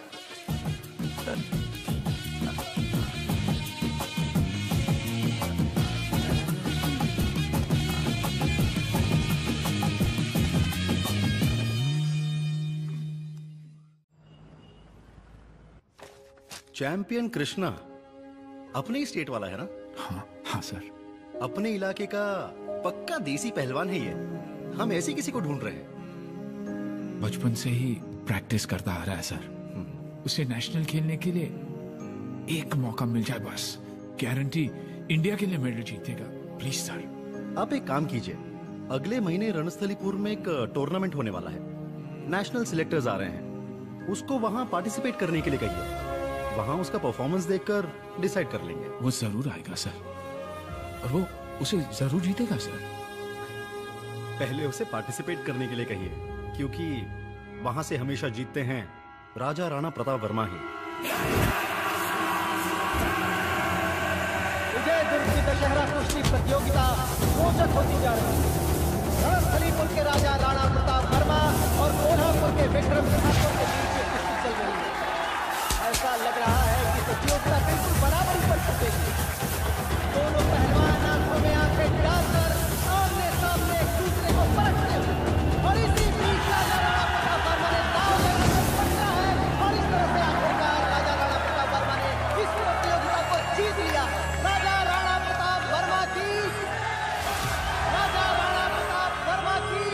चैंपियन कृष्णा अपने ही स्टेट वाला है ना? हाँ हाँ सर। अपने इलाके का पक्का देसी पहलवान है ये। हम ऐसे किसी को ढूंढ रहे हैं। बचपन से ही प्रैक्टिस करता आ रहा है सर। उसे नेशनल खेलने के लिए एक मौका मिल जाए बस, गारंटी इंडिया के लिए मेडल जीतेगा। Please sir. आप एक काम कीजिए, अगले महीने रणस्थलीपुर में एक टूर्नामेंट होने वाला है। नेशनल सिलेक्टर्स आ रहे हैं, उसको वहां पार्टिसिपेट करने के लिए कहिए। वहां उसका परफॉर्मेंस देखकर डिसाइड कर लेंगे। वो जरूर आएगा सर, और वो उसे जरूर जीतेगा सर। पहले उसे पार्टिसिपेट करने के लिए कहिए, क्योंकि वहां से हमेशा जीतते हैं राजा राणा प्रताप वर्मा ही। विजय दुर्ग की दशहरा कुश्ती प्रतियोगिता रोचक होती जा रही है। रणस्थलीपुर के राजा राणा प्रताप वर्मा और कोल्हापुर के विक्रम ठाकुर के बीच ये कुश्ती चल रही है। ऐसा लग रहा है कि प्रतियोगिता बिल्कुल बराबरी पर छूटेगी। दोनों पहलवान आंखों में आंखें डालकर आमने सामने एक दूसरे को परखते हुए, और इसी बीच राजा राणा प्रताप वर्मा ने दांव लगाकर पकड़ा है, और इस तरह से आखिरकार राजा राणा प्रताप वर्मा ने इस प्रतियोगिता को जीत लिया। राजा राणा प्रताप वर्मा की, राजा राणा प्रताप वर्मा की।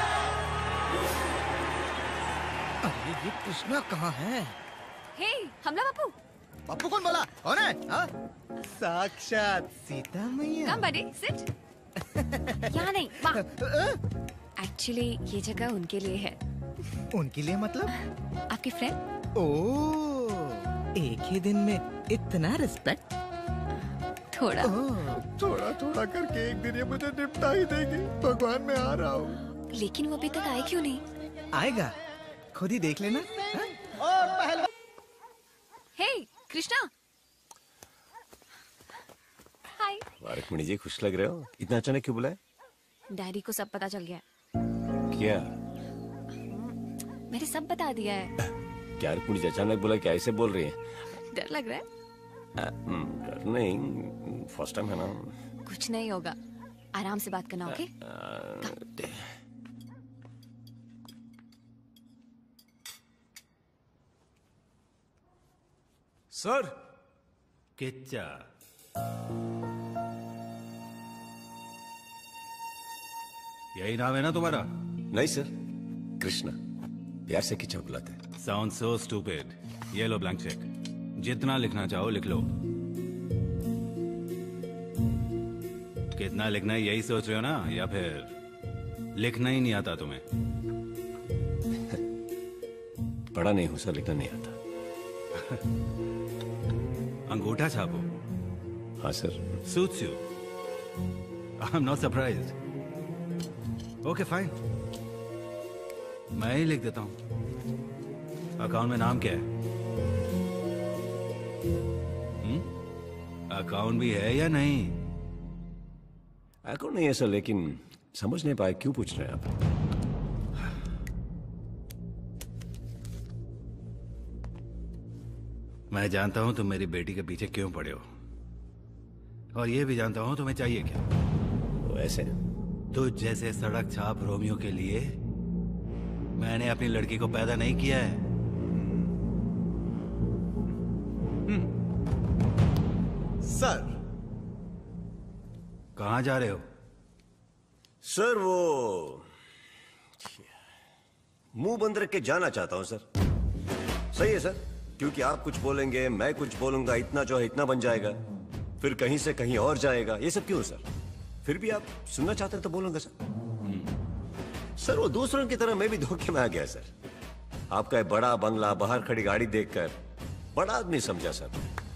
अरे ये कृष्णा कहाँ है? हे, हमला बापू। बापू कौन बोला? कौन है? हाँ? साक्षात सीता मैया। कम बड़ी, सिट। यहाँ नहीं, वहाँ। एक्चुअली ये जगह उनके लिए है। उनके लिए मतलब? आपकी फ्रेंड। ओह, एक ही दिन में इतना रिस्पेक्ट? थोड़ा थोड़ा थोड़ा करके एक दिन ये मुझे निपटा ही देगी। भगवान मैं आ रहा हूँ। लेकिन वो अभी तक आए क्यों नहीं? आएगा, खुद ही देख लेना। हा? और पहले हे कृष्णा। हाय। रुक्मिणी जी खुश लग रहे हो, इतना अचानक क्यों बुलाए? डैडी को सब पता चल गया। क्या? मैंने सब बता दिया है। क्या रुक्मिणी जी अचानक बोला, क्या ऐसे बोल रही है? डर लग रहा है? डर नहीं, फर्स्ट टाइम है ना। कुछ नहीं होगा, आराम से बात करना। ओके? सर। किच्चा। यही नाम है ना तुम्हारा? नहीं सर, कृष्णा। प्यार से किच्चा बुलाते हैं। Sound so stupid. ये लो ब्लैंक चेक, जितना लिखना चाहो लिख लो। कितना लिखना है यही सोच रहे हो ना, या फिर लिखना ही नहीं आता तुम्हें? पढ़ा नहीं हूं सर, लिखना नहीं आता। अंगूठा छापो। हाँ sir. Suits you. I'm not surprised. Okay, fine. मैं ही लिख देता हूँ। अकाउंट में नाम क्या है? हम्म? अकाउंट भी है या नहीं? अकाउंट नहीं है सर, लेकिन समझ नहीं पाए क्यों पूछ रहे हैं आप? मैं जानता हूं तुम मेरी बेटी के पीछे क्यों पड़े हो, और ये भी जानता हूं तुम्हें चाहिए क्या। वो ऐसे तो जैसे सड़क छाप रोमियो के लिए मैंने अपनी लड़की को पैदा नहीं किया है। सर कहां जा रहे हो? सर वो मुंह बंद रख के जाना चाहता हूं सर। सही है सर, क्योंकि आप कुछ बोलेंगे मैं कुछ बोलूंगा, इतना जो है इतना बन जाएगा, फिर कहीं से कहीं और जाएगा। ये सब क्यों सर? फिर भी आप सुनना चाहते हैं तो बोलूंगा सर। सर वो दूसरों की तरह मैं भी धोखे में आ गया सर। आपका एक बड़ा बंगला, बाहर खड़ी गाड़ी देखकर बड़ा आदमी समझा सर।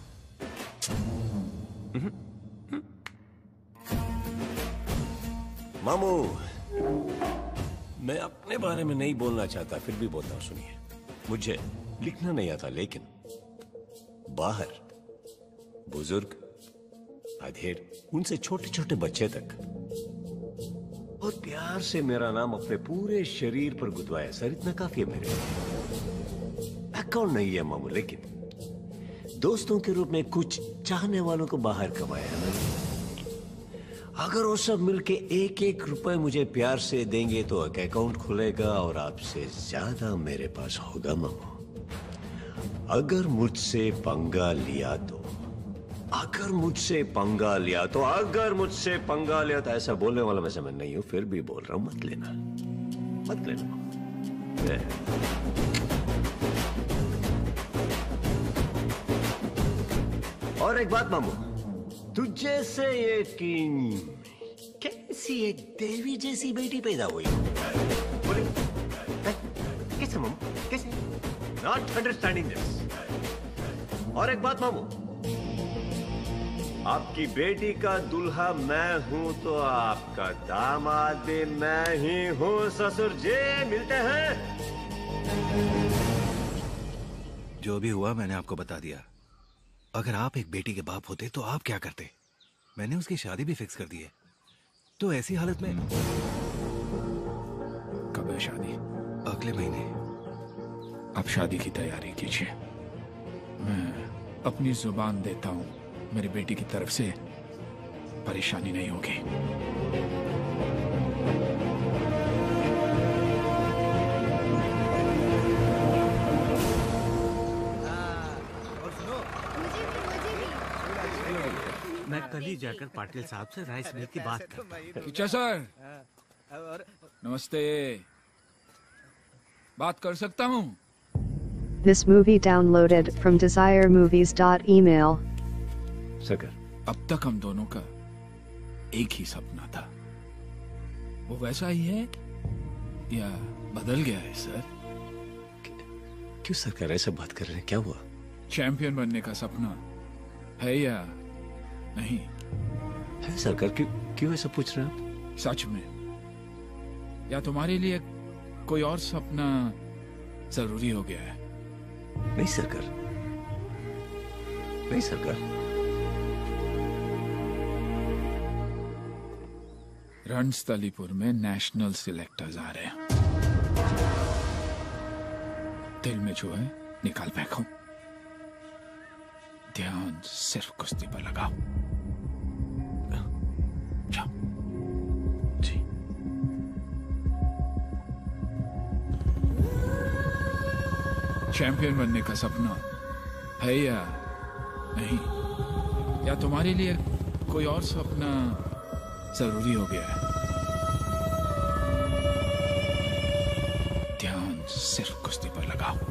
मामू, मैं अपने बारे में नहीं बोलना चाहता, फिर भी बोलता हूं, सुनिए। मुझे लिखना नहीं आता, लेकिन बाहर बुजुर्ग, अधेड़, उनसे छोटे छोटे बच्चे तक बहुत प्यार से मेरा नाम अपने पूरे शरीर पर गुदवाया सर। इतना काफी है मेरे लिए। अकाउंट नहीं है मामू, लेकिन दोस्तों के रूप में कुछ चाहने वालों को बाहर कमाया है मैंने। अगर वो सब मिलके एक एक रुपए मुझे प्यार से देंगे तो एक अकाउंट खुलेगा और आपसे ज्यादा मेरे पास होगा मामू। अगर मुझसे पंगा लिया तो अगर मुझसे पंगा लिया तो अगर मुझसे पंगा लिया तो ऐसा बोलने वाला वैसे मैं नहीं हूं, फिर भी बोल रहा हूं, मत लेना मत लेना। और एक बात मामू, तुझे से ये कि कैसी एक देवी जैसी बेटी पैदा हुई? बोले कैसे मामू, कैसे? Not understanding this. और एक बात मामू, आपकी बेटी का दूल्हा मैं हूं तो आपका दामाद भी मैं ही हूं। ससुर जी मिलते हैं। जो भी हुआ मैंने आपको बता दिया। अगर आप एक बेटी के बाप होते तो आप क्या करते? मैंने उसकी शादी भी फिक्स कर दी है। तो ऐसी हालत में कब है शादी? अगले महीने। अब शादी की तैयारी कीजिए। मैं अपनी जुबान देता हूं, मेरी बेटी की तरफ से परेशानी नहीं होगी। मैं कल ही जाकर पाटिल साहब से राइस मिल की बात करता हूं। टीचर सर, नमस्ते। बात कर सकता हूं? This movie downloaded from desire movies dot email. सकर, अब तक हम दोनों का एक ही सपना था। वो वैसा ही है या बदल गया है सर? क्यों सरकार ऐसे बात कर रहे हैं? क्या हुआ? चैंपियन बनने का सपना है या नहीं? है सरकार। क्यों क्यों ऐसा पूछ रहे हैं आप? सच में, या तुम्हारे लिए कोई और सपना जरूरी हो गया है? नहीं सरकार, नहीं सरकार। रणस्थलीपुर में नेशनल सिलेक्टर्स आ रहे हैं। दिल में जो है निकाल फेंको, ध्यान सिर्फ कुश्ती पर लगाओ। जाओ। जी। चैंपियन बनने का सपना है या नहीं? या तुम्हारे लिए कोई और सपना जरूरी हो गया है? ध्यान सिर्फ कुश्ती पर लगाओ।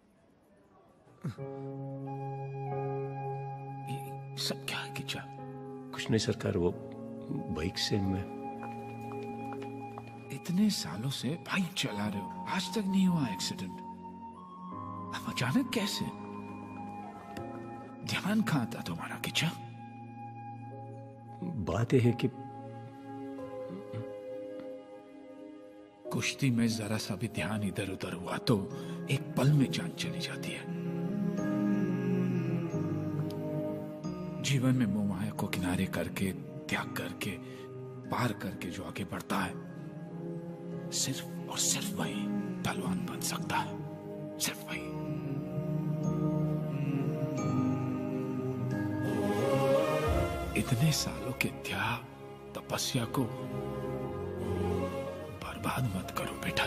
सब क्या है किचा? कुछ नहीं सरकार, वो बाइक से मैं। इतने सालों से बाइक चला रहे हो, आज तक नहीं हुआ एक्सीडेंट, अब अचानक कैसे? ध्यान कहाँ था तुम्हारा किचा? बात यह है कि कुश्ती में जरा सा भी ध्यान इधर उधर हुआ तो एक पल में जान चली जाती है। जीवन में मोह माया को किनारे करके, त्याग करके, पार करके जो आगे बढ़ता है, सिर्फ और सिर्फ वही पहलवान बन सकता है, सिर्फ वही। इतने सालों के त्याग तपस्या को बर्बाद मत करो बेटा।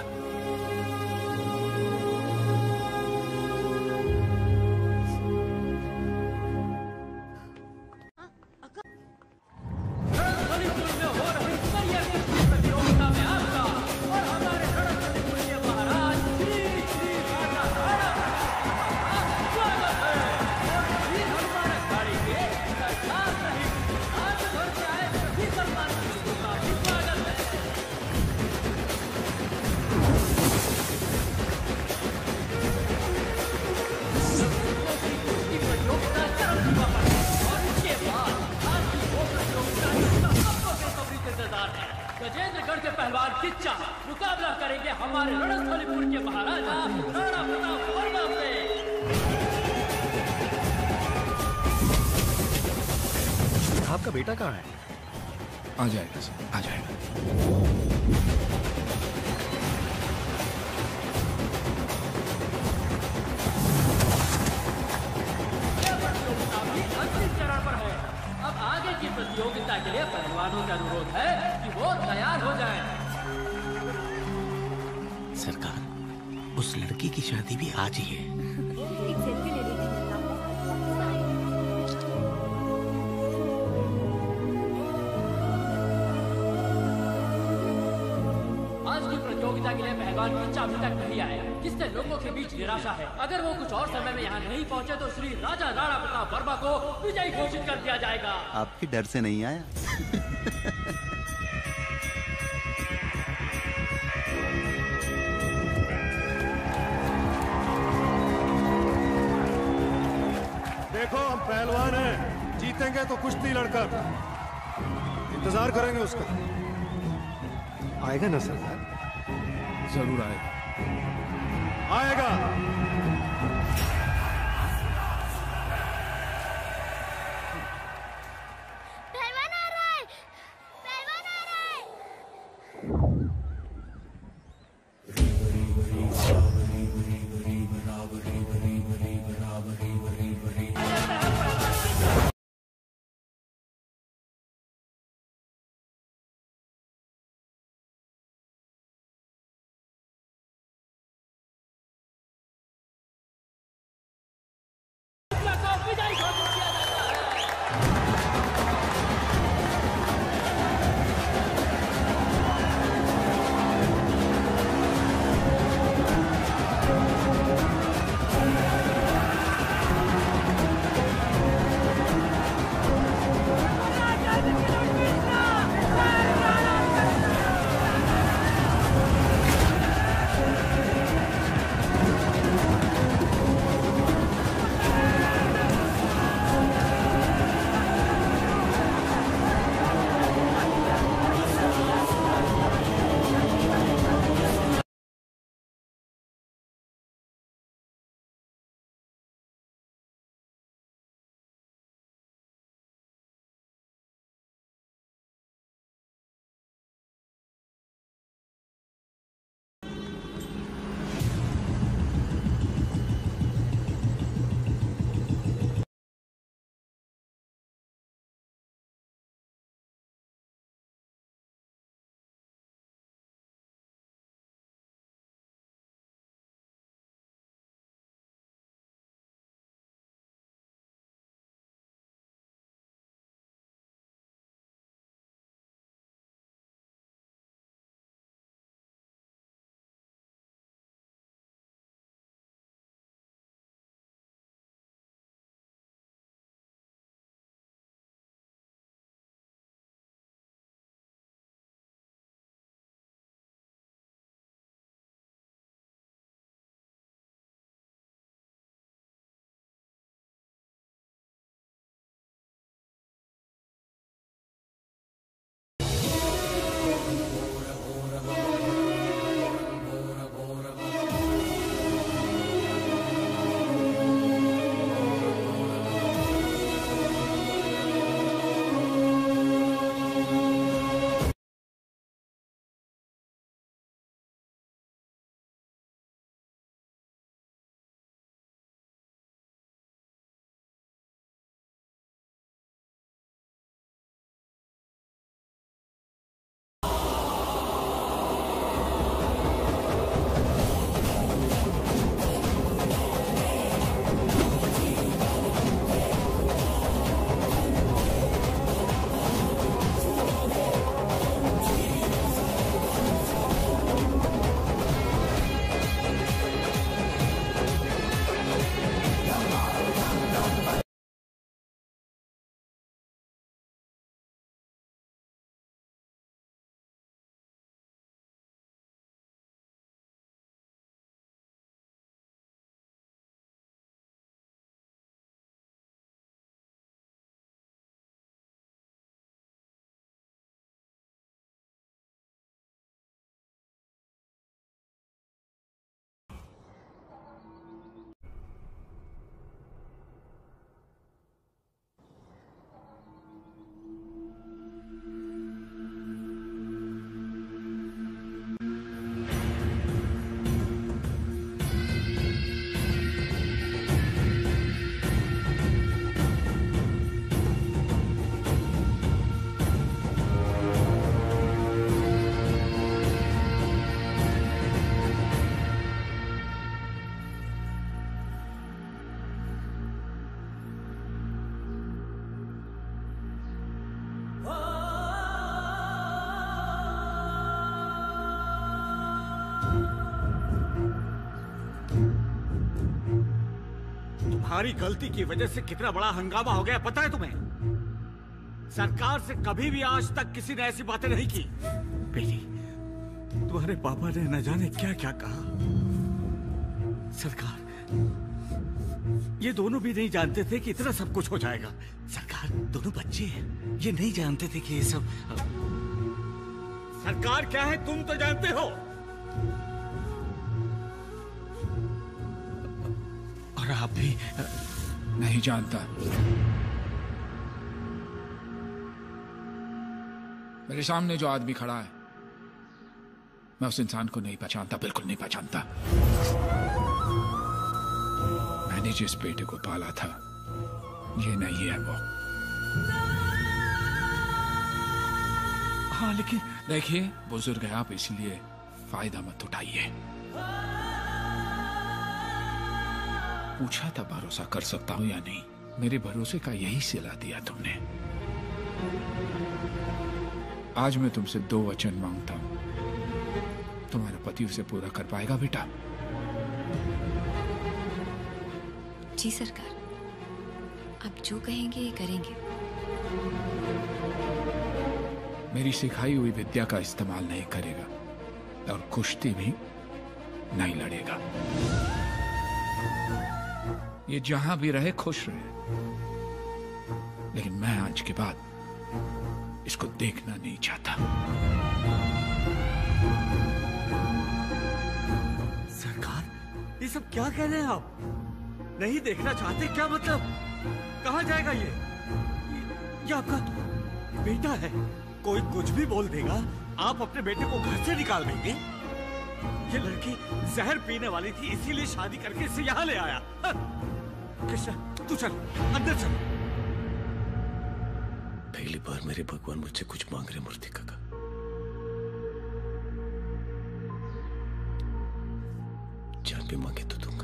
गजेंद्रगढ़ के पहलवान किच्चा मुकाबला करेंगे हमारे रणस्थलीपुर के महाराजा राणा प्रताप वर्मा से। आपका बेटा कहाँ है? आ जाएगा सर, आ जाएगा। अंतिम चरण पर है। अब आगे की प्रतियोगिता के लिए पहलवानों का अनुरोध है कि वो तैयार हो जाएं। सरकार, उस लड़की की शादी भी आज ही है। एक सेल्फी ले लीजिए। आज की प्रतियोगिता के लिए पहलवान किच्चा अभी तक नहीं आया, जिससे लोगों के बीच निराशा है। अगर वो कुछ और समय में यहाँ नहीं पहुँचे तो श्री राजा राणा प्रताप वर्मा को विजयी घोषित कर दिया जाएगा। आपके डर से नहीं आया। देखो हम पहलवान हैं, जीतेंगे तो कुश्ती लड़कर। इंतजार करेंगे उसका। आएगा ना सरकार? जरूर आएगा। आएगा। तुम्हारी गलती की वजह से कितना बड़ा हंगामा हो गया पता है तुम्हें? सरकार से कभी भी आज तक किसी ने ऐसी बातें नहीं की। बेटी, तुम्हारे पापा ने न जाने क्या क्या कहा। सरकार, ये दोनों भी नहीं जानते थे कि इतना सब कुछ हो जाएगा। सरकार, दोनों बच्चे हैं, ये नहीं जानते थे कि ये सब। सरकार क्या है तुम तो जानते हो, और आप भी नहीं जानता। मेरे सामने जो आदमी खड़ा है, मैं उस इंसान को नहीं पहचानता, बिल्कुल नहीं पहचानता। मैंने जिस बेटे को पाला था, ये नहीं है वो। हाँ, लेकिन देखिए, बुजुर्ग है आप, इसलिए फायदा मत उठाइए। पूछा था भरोसा कर सकता हूं या नहीं, मेरे भरोसे का यही सिला दिया तुमने। आज मैं तुमसे दो वचन मांगता हूं, तुम्हारा पति उसे पूरा कर पाएगा बेटा? जी सरकार, आप जो कहेंगे ये करेंगे। मेरी सिखाई हुई विद्या का इस्तेमाल नहीं करेगा और कुश्ती भी नहीं लड़ेगा। ये जहां भी रहे खुश रहे, लेकिन मैं आज के बाद इसको देखना नहीं चाहता। सरकार, ये सब क्या कह रहे हैं आप? नहीं देखना चाहते क्या मतलब? कहाँ जाएगा ये? ये आपका बेटा है, कोई कुछ भी बोल देगा, आप अपने बेटे को घर से निकाल देंगे? ये लड़की जहर पीने वाली थी, इसीलिए शादी करके इसे यहाँ ले आया। कृष्णा, तू चल अंदर चल। पहली बार मेरे भगवान मुझसे कुछ मांग रहे मूर्ति काका। जान भी मांगे तो दूंगा।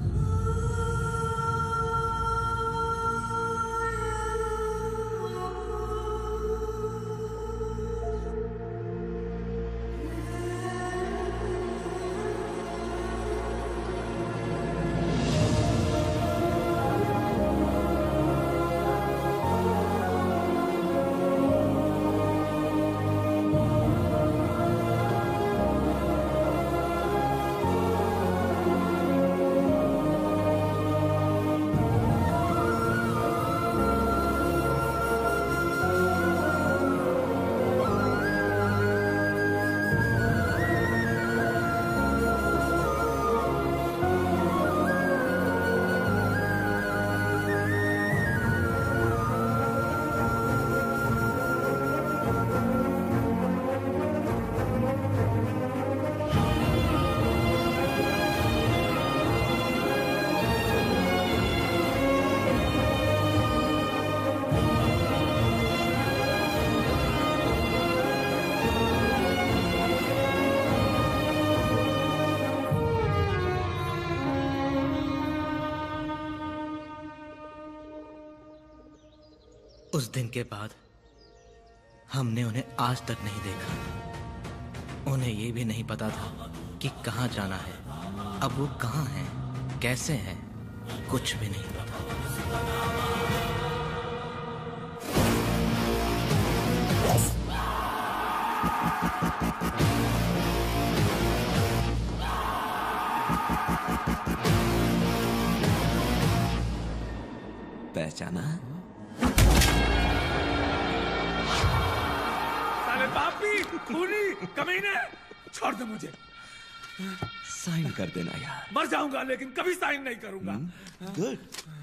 उस दिन के बाद हमने उन्हें आज तक नहीं देखा। उन्हें ये भी नहीं पता था कि कहाँ जाना है। अब वो कहाँ हैं, कैसे हैं, कुछ भी नहीं पता। पहचाना? साले पापी, खूनी, कमीने, छोड़ दे मुझे। साइन कर देना यार। मर जाऊंगा लेकिन कभी साइन नहीं करूंगा। गुड।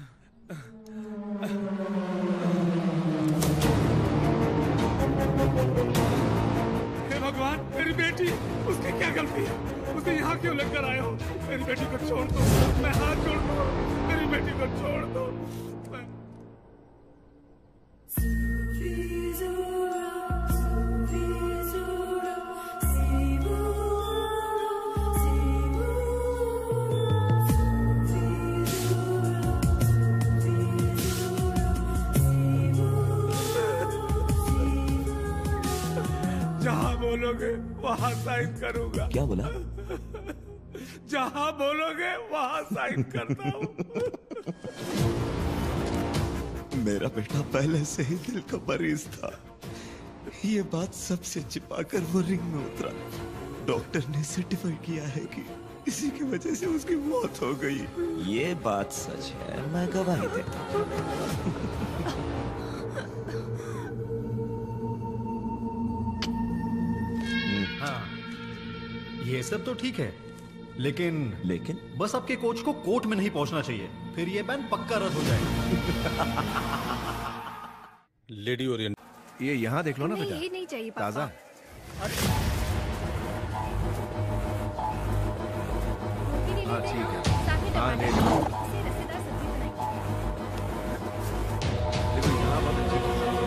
हे भगवान, मेरी बेटी, उसकी क्या गलती है? उसे यहाँ क्यों लेकर आए हो? मेरी बेटी को छोड़ दो, मैं हाथ जोड़ता हूँ, मेरी बेटी को छोड़ दो। जहाँ बोलोगे वहाँ साइन करूंगा। क्या बोला? जहाँ बोलोगे वहाँ साइन करता हूँ। मेरा बेटा पहले से ही दिल का मरीज था। ये बात सबसे छिपाकर वो रिंग में उतरा। डॉक्टर ने सर्टिफाई किया है कि इसी की वजह से उसकी मौत हो गई। ये बात सच है, मैं गवाही देता हूँ। हाँ, ये सब तो ठीक है, लेकिन लेकिन बस आपके कोच को कोर्ट में नहीं पहुंचना चाहिए, फिर ये बैन पक्का रद्द हो जाएगा। लेडी ओरिएंट, ये यहाँ देख लो ना बेटा, ये नहीं चाहिए पापा। ताजा। हाँ ठीक है, हाँ ले लो। देखो यहाँ बहुत अच्छी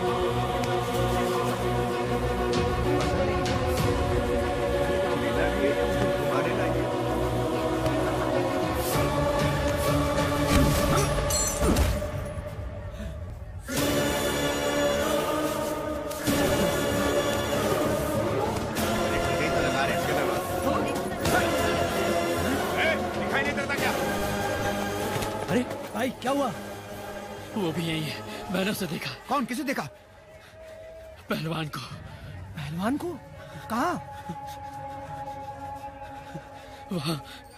तुम्हारे लाइए। अरे भाई क्या हुआ? वो भी यही है, मैंने उसे देखा। कौन? किसे देखा? पहलवान को। पहलवान को? कहाँ? वहाँ।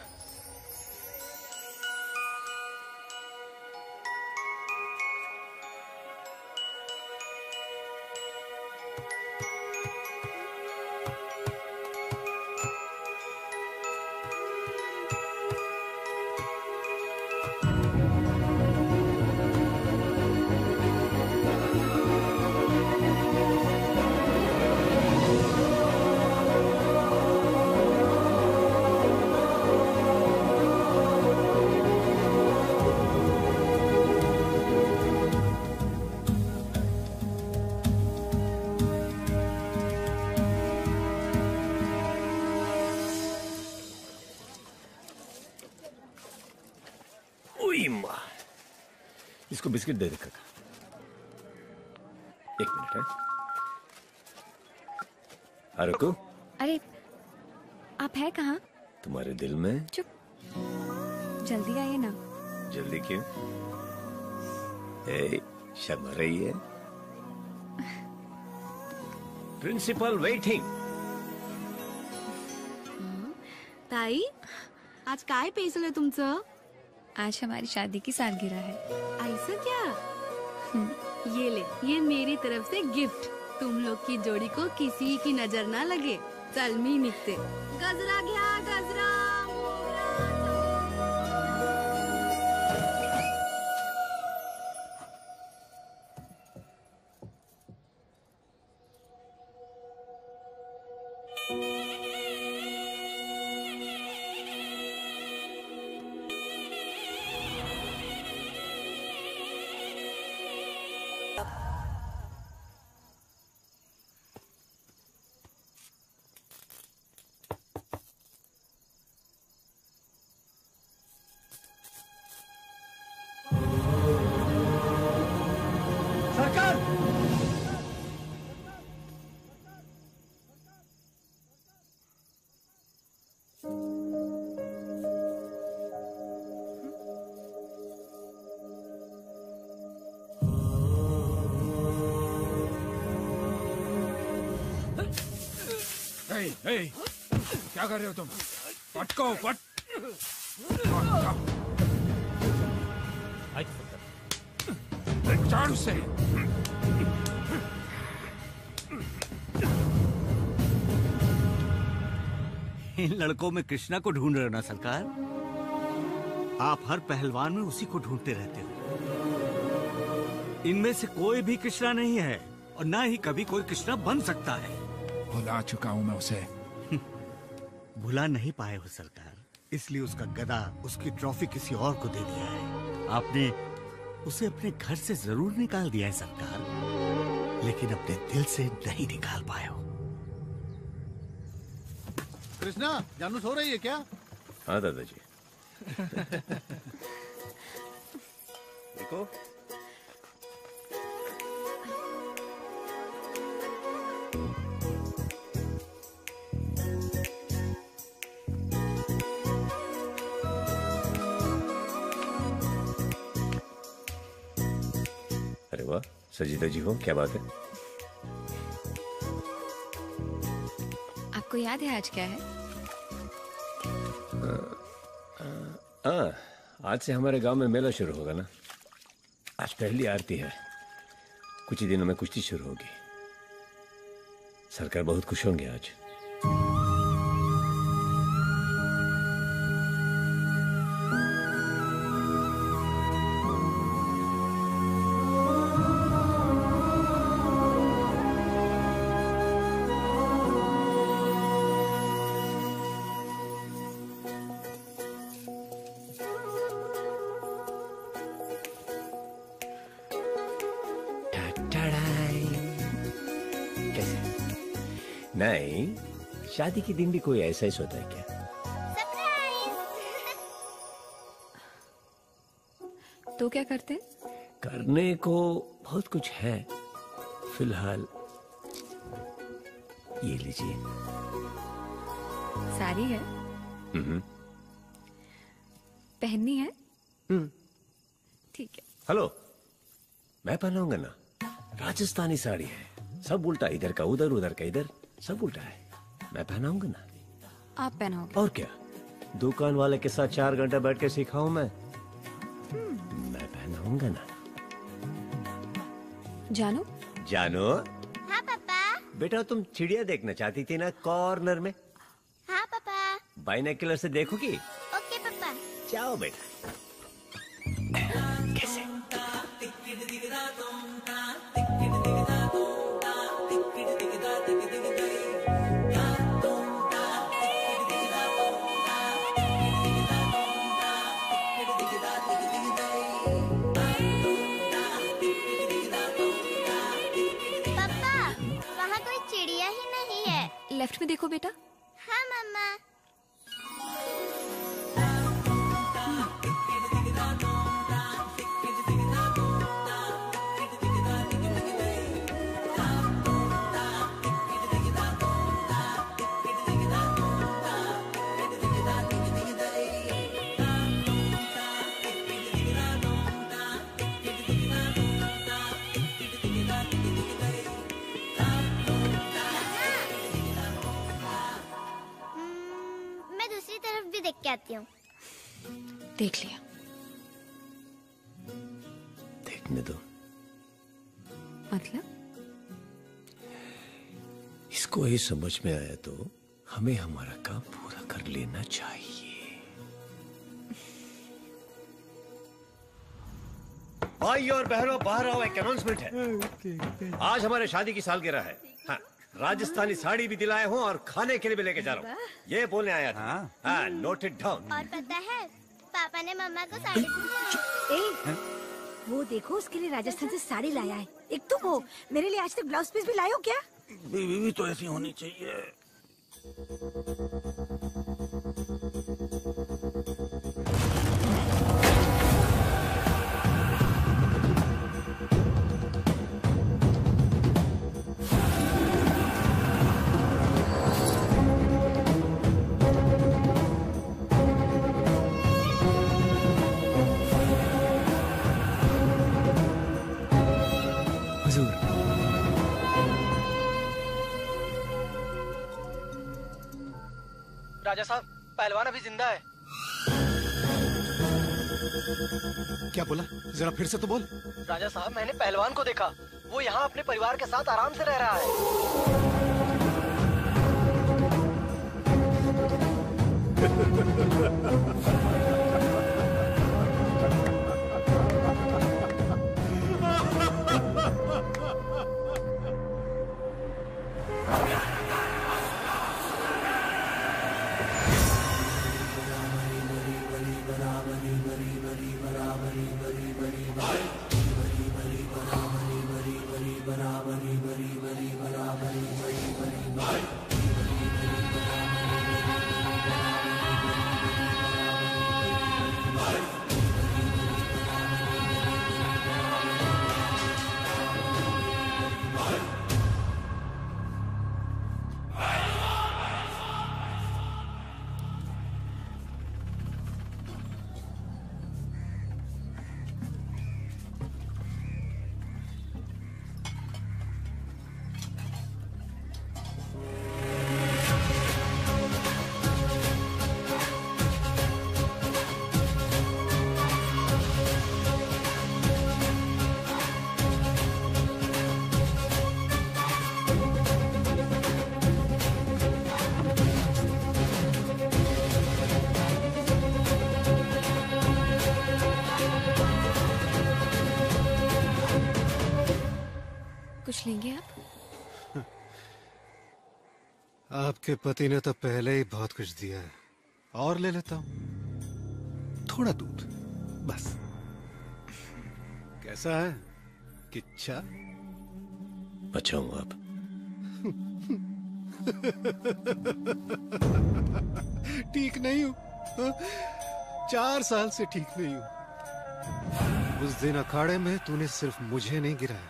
इसको बिस्किट दे दे काका। एक मिनट है। हारुको, अरे आप है कहाँ? तुम्हारे दिल में। चुप, जल्दी आइए ना। जल्दी क्यों? ए, शर्मा रही है? Principal waiting. ताई, आज काय पेसलं तुमचं? आज हमारी शादी की सालगिरह है। ऐसा क्या? ये ले, ये मेरी तरफ से गिफ्ट। तुम लोग की जोड़ी को किसी की नजर ना लगे। चल मी निघते। गजरा घ्या, गजरा। Hey, hey, क्या कर रहे हो तुम? पटको पट। झाड़ू से। इन लड़कों में कृष्णा को ढूंढ रहे हो ना सरकार? आप हर पहलवान में उसी को ढूंढते रहते हो। इनमें से कोई भी कृष्णा नहीं है और ना ही कभी कोई कृष्णा बन सकता है। भुला चुका हूं मैं उसे। भुला नहीं पाए हो सरकार, इसलिए उसका गदा, उसकी ट्रॉफी किसी और को दे दिया है। आपने उसे अपने घर से जरूर निकाल दिया है सरकार, लेकिन अपने दिल से नहीं निकाल पाए हो। कृष्णा, जानू सो रही है क्या? हाँ दादाजी। देखो अरे वाह, सजी धजी हो, क्या बात है? आपको याद है आज क्या है? हाँ, आज से हमारे गांव में मेला शुरू होगा ना। आज पहली आरती है। कुछ ही दिनों में कुश्ती शुरू होगी। सरकार बहुत खुश होंगे आज। नहीं, शादी के दिन भी कोई ऐसा ही होता है क्या? तो क्या करते? करने को बहुत कुछ है। फिलहाल ये लीजिए। साड़ी है? हम्म। पहननी है? हम्म। ठीक है। हेलो, मैं पहनाऊंगा ना। राजस्थानी साड़ी है, सब उल्टा, इधर का उधर, उधर का इधर, सब उल्टा है। मैं पहनाऊंगा ना। आप पहनाओगे? और क्या, दुकान वाले के साथ चार घंटा बैठ के सिखाऊं मैं? मैं पहनाऊंगा ना। जानो? जानो? हाँ पापा। बेटा, तुम चिड़िया देखना चाहती थी ना कॉर्नर में? हाँ पापा। बाइनोकुलर से देखोगी? ओके पापा। जाओ बेटा। कैसे? लेफ्ट में देखो बेटा। हाँ मम्मा। देख के आती हूँ। देख लिया। देखने दो। मतलब? इसको ही समझ में आया तो हमें हमारा काम पूरा कर लेना चाहिए। भाई और बहनों, बाहर आओ, एक अनाउंसमेंट है। आज हमारे शादी की सालगिरह है। हाँ, राजस्थानी साड़ी भी दिलाए हूँ और खाने के लिए भी लेके जा रहा हूँ। ये बोलने आया था। हाँ, नोट इट डाउन। और पता है, पापा ने मम्मा को साड़ी ए, वो देखो, उसके लिए राजस्थान से साड़ी लाया है। एक तुम हो, मेरे लिए आज तक ब्लाउज पीस भी लाए हो क्या? बीवी भी तो ऐसी होनी चाहिए। राजा साहब, पहलवान अभी जिंदा है। क्या बोला? जरा फिर से तो बोल। राजा साहब, मैंने पहलवान को देखा। वो यहाँ अपने परिवार के साथ आराम से रह रहा है। कुछ लेंगे आप? आपके पति ने तो पहले ही बहुत कुछ दिया है, और ले लेता हूं। थोड़ा दूध बस। कैसा है किच्छा? अच्छा हूं आप। ठीक नहीं हूं, चार साल से ठीक नहीं हूं। उस दिन अखाड़े में तूने सिर्फ मुझे नहीं गिराया,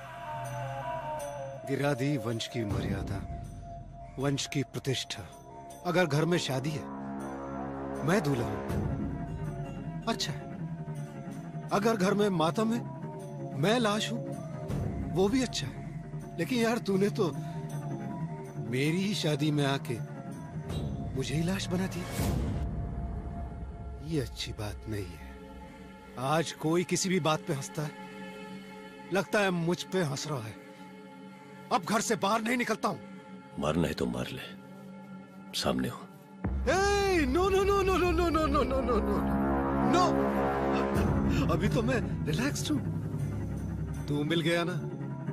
गिरा दी वंश की मर्यादा, वंश की प्रतिष्ठा। अगर घर में शादी है, मैं दूल्हा हूं, अच्छा है। अगर घर में मातम है, मैं लाश हूं, वो भी अच्छा है। लेकिन यार तूने तो मेरी ही शादी में आके मुझे ही लाश बना दिया। ये अच्छी बात नहीं है। आज कोई किसी भी बात पे हंसता है, लगता है मुझ पे हंस रहा है। अब घर से बाहर नहीं निकलता हूं। मरना है तो मर ले, सामने हो। ए, no no no no no no no no no no no no अभी तो मैं रिलैक्स्ड हूं। तू मिल गया ना?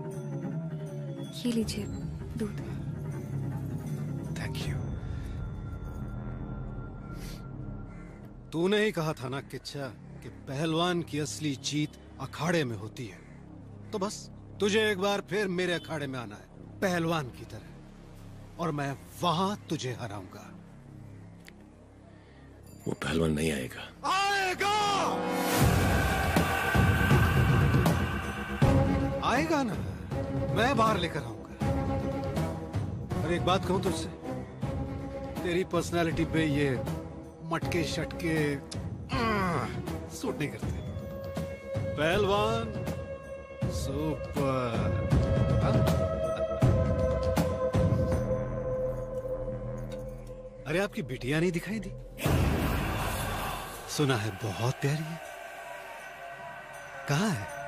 ये लीजिए दूध। Thank you. तूने ही कहा था ना किच्छा कि पहलवान की असली जीत अखाड़े में होती है। तो बस तुझे एक बार फिर मेरे अखाड़े में आना है, पहलवान की तरह, और मैं वहां तुझे हराऊंगा। वो पहलवान नहीं आएगा। आएगा आएगा ना, मैं बाहर लेकर आऊंगा। और एक बात कहूं तुझसे, तेरी पर्सनालिटी पे ये मटके शटके सूट नहीं करते। पहलवान सुपर। अरे आपकी बिटिया नहीं दिखाई दी? सुना है बहुत प्यारी है। कहाँ है?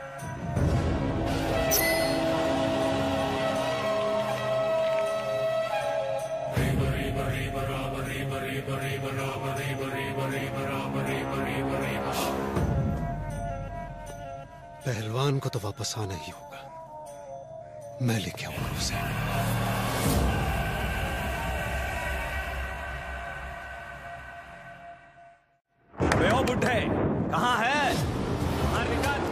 पहलवान को तो वापस आना ही होगा। मैं लेके आऊंगा उसे। ओ बुड्ढे, कहाँ है? बाहर निकल।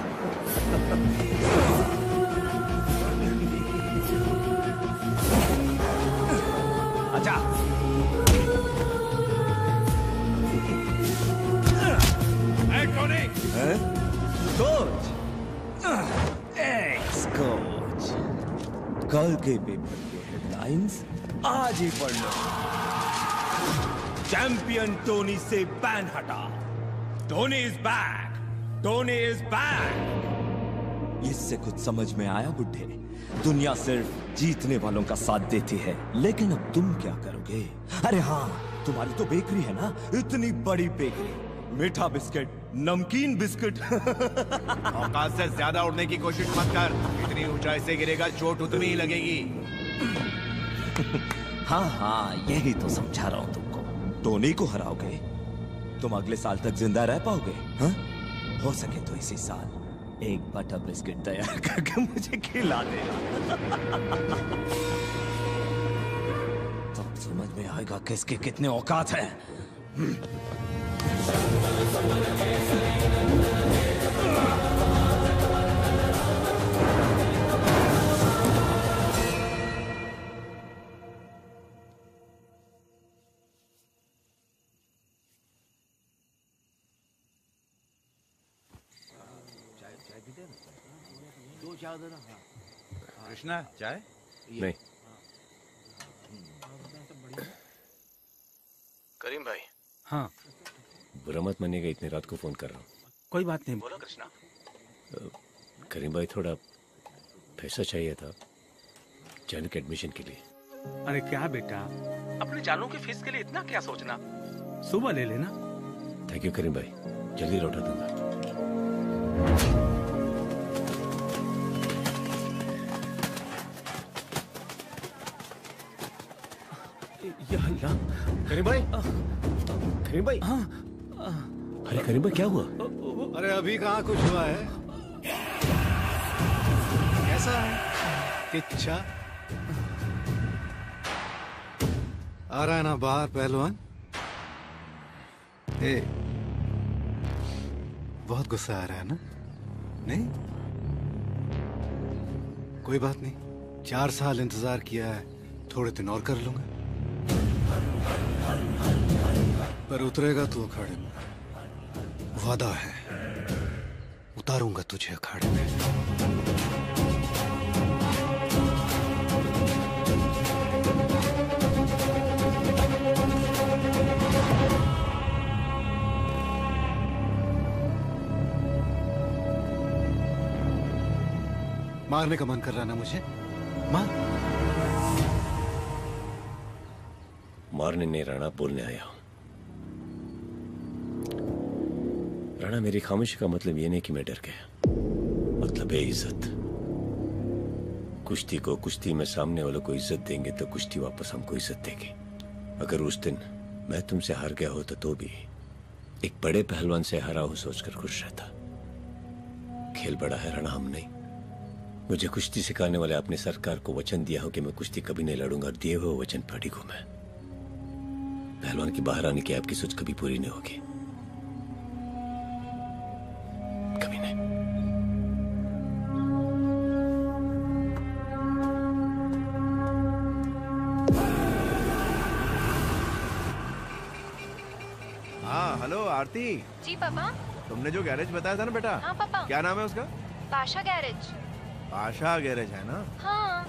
अच्छा। ए टोनी। कोच, एक्स कोच, कल के पेपर के हेडलाइंस आज ही पढ़ लो। चैंपियन टोनी से बैन हटा। Tony is back. Tony is back. इससे कुछ समझ में आया बुड्ढे? दुनिया सिर्फ जीतने वालों का साथ देती है, लेकिन अब तुम क्या करोगे? अरे हाँ, तुम्हारी तो बेकरी है ना, इतनी बड़ी बेकरी, मीठा बिस्किट, नमकीन बिस्किट। औकात से ज्यादा उड़ने की कोशिश मत कर। इतनी ऊंचाई से गिरेगा, चोट उतनी ही लगेगी। हाँ हाँ, यही तो समझा रहा हूँ तुमको। टोनी को हराओगे, तुम अगले साल तक जिंदा रह पाओगे? हाँ? हो सके तो इसी साल एक बटर बिस्किट तैयार करके मुझे खिला देना। तब समझ में आएगा किसके कितने औकात है। कृष्णा, चाय? नहीं। करीम भाई। हाँ। बुरा मत मानिएगा, इतनी रात को फोन कर रहा हूँ। कोई बात नहीं, बोलो कृष्णा। करीम भाई, थोड़ा पैसा चाहिए था जानू के एडमिशन के लिए। अरे क्या बेटा, अपने जानू की फीस के लिए इतना क्या सोचना, सुबह ले लेना। थैंक यू करीम भाई, जल्दी लौटा दूंगा। करीम भाई, करीम भाई। हाँ। अरे करीम भाई, क्या हुआ? अरे अभी कहाँ कुछ हुआ है? कैसा है? किच्छा आ रहा है ना बाहर पहलवान? ए, बहुत गुस्सा आ रहा है ना? नहीं? कोई बात नहीं, चार साल इंतजार किया है, थोड़े दिन और कर लूंगा। पर उतरेगा तू अखाड़े में, वादा है, उतारूंगा तुझे अखाड़े में। मारने का मन कर रहा ना मुझे? मार। मारने नहीं राणा, बोलने आया हूं। राणा, मेरी खामोशी का मतलब ये नहीं कि मैं डर गया, मतलब है इज्जत। कुश्ती को कुश्ती में सामने वालों को इज्जत देंगे तो कुश्ती वापस हमको इज्जत देगी। अगर उस दिन मैं तुमसे हार गया होता तो भी एक बड़े पहलवान से हारा हूं सोचकर खुश रहता। खेल बड़ा है राणा, हम नहीं। मुझे कुश्ती सिखाने वाले अपने सरकार को वचन दिया हो कि मैं कुश्ती कभी नहीं लड़ूंगा, और दिए हुए वचन पर अडिग हूं मैं। पहलवान की बाहर आने की आपकी सोच कभी पूरी नहीं होगी, कभी नहीं। हाँ हेलो आरती। जी पापा। तुमने जो गैरेज बताया था ना बेटा। हाँ पापा। क्या नाम है उसका? पाशा गैरेज। पाशा गैरेज है ना? हाँ।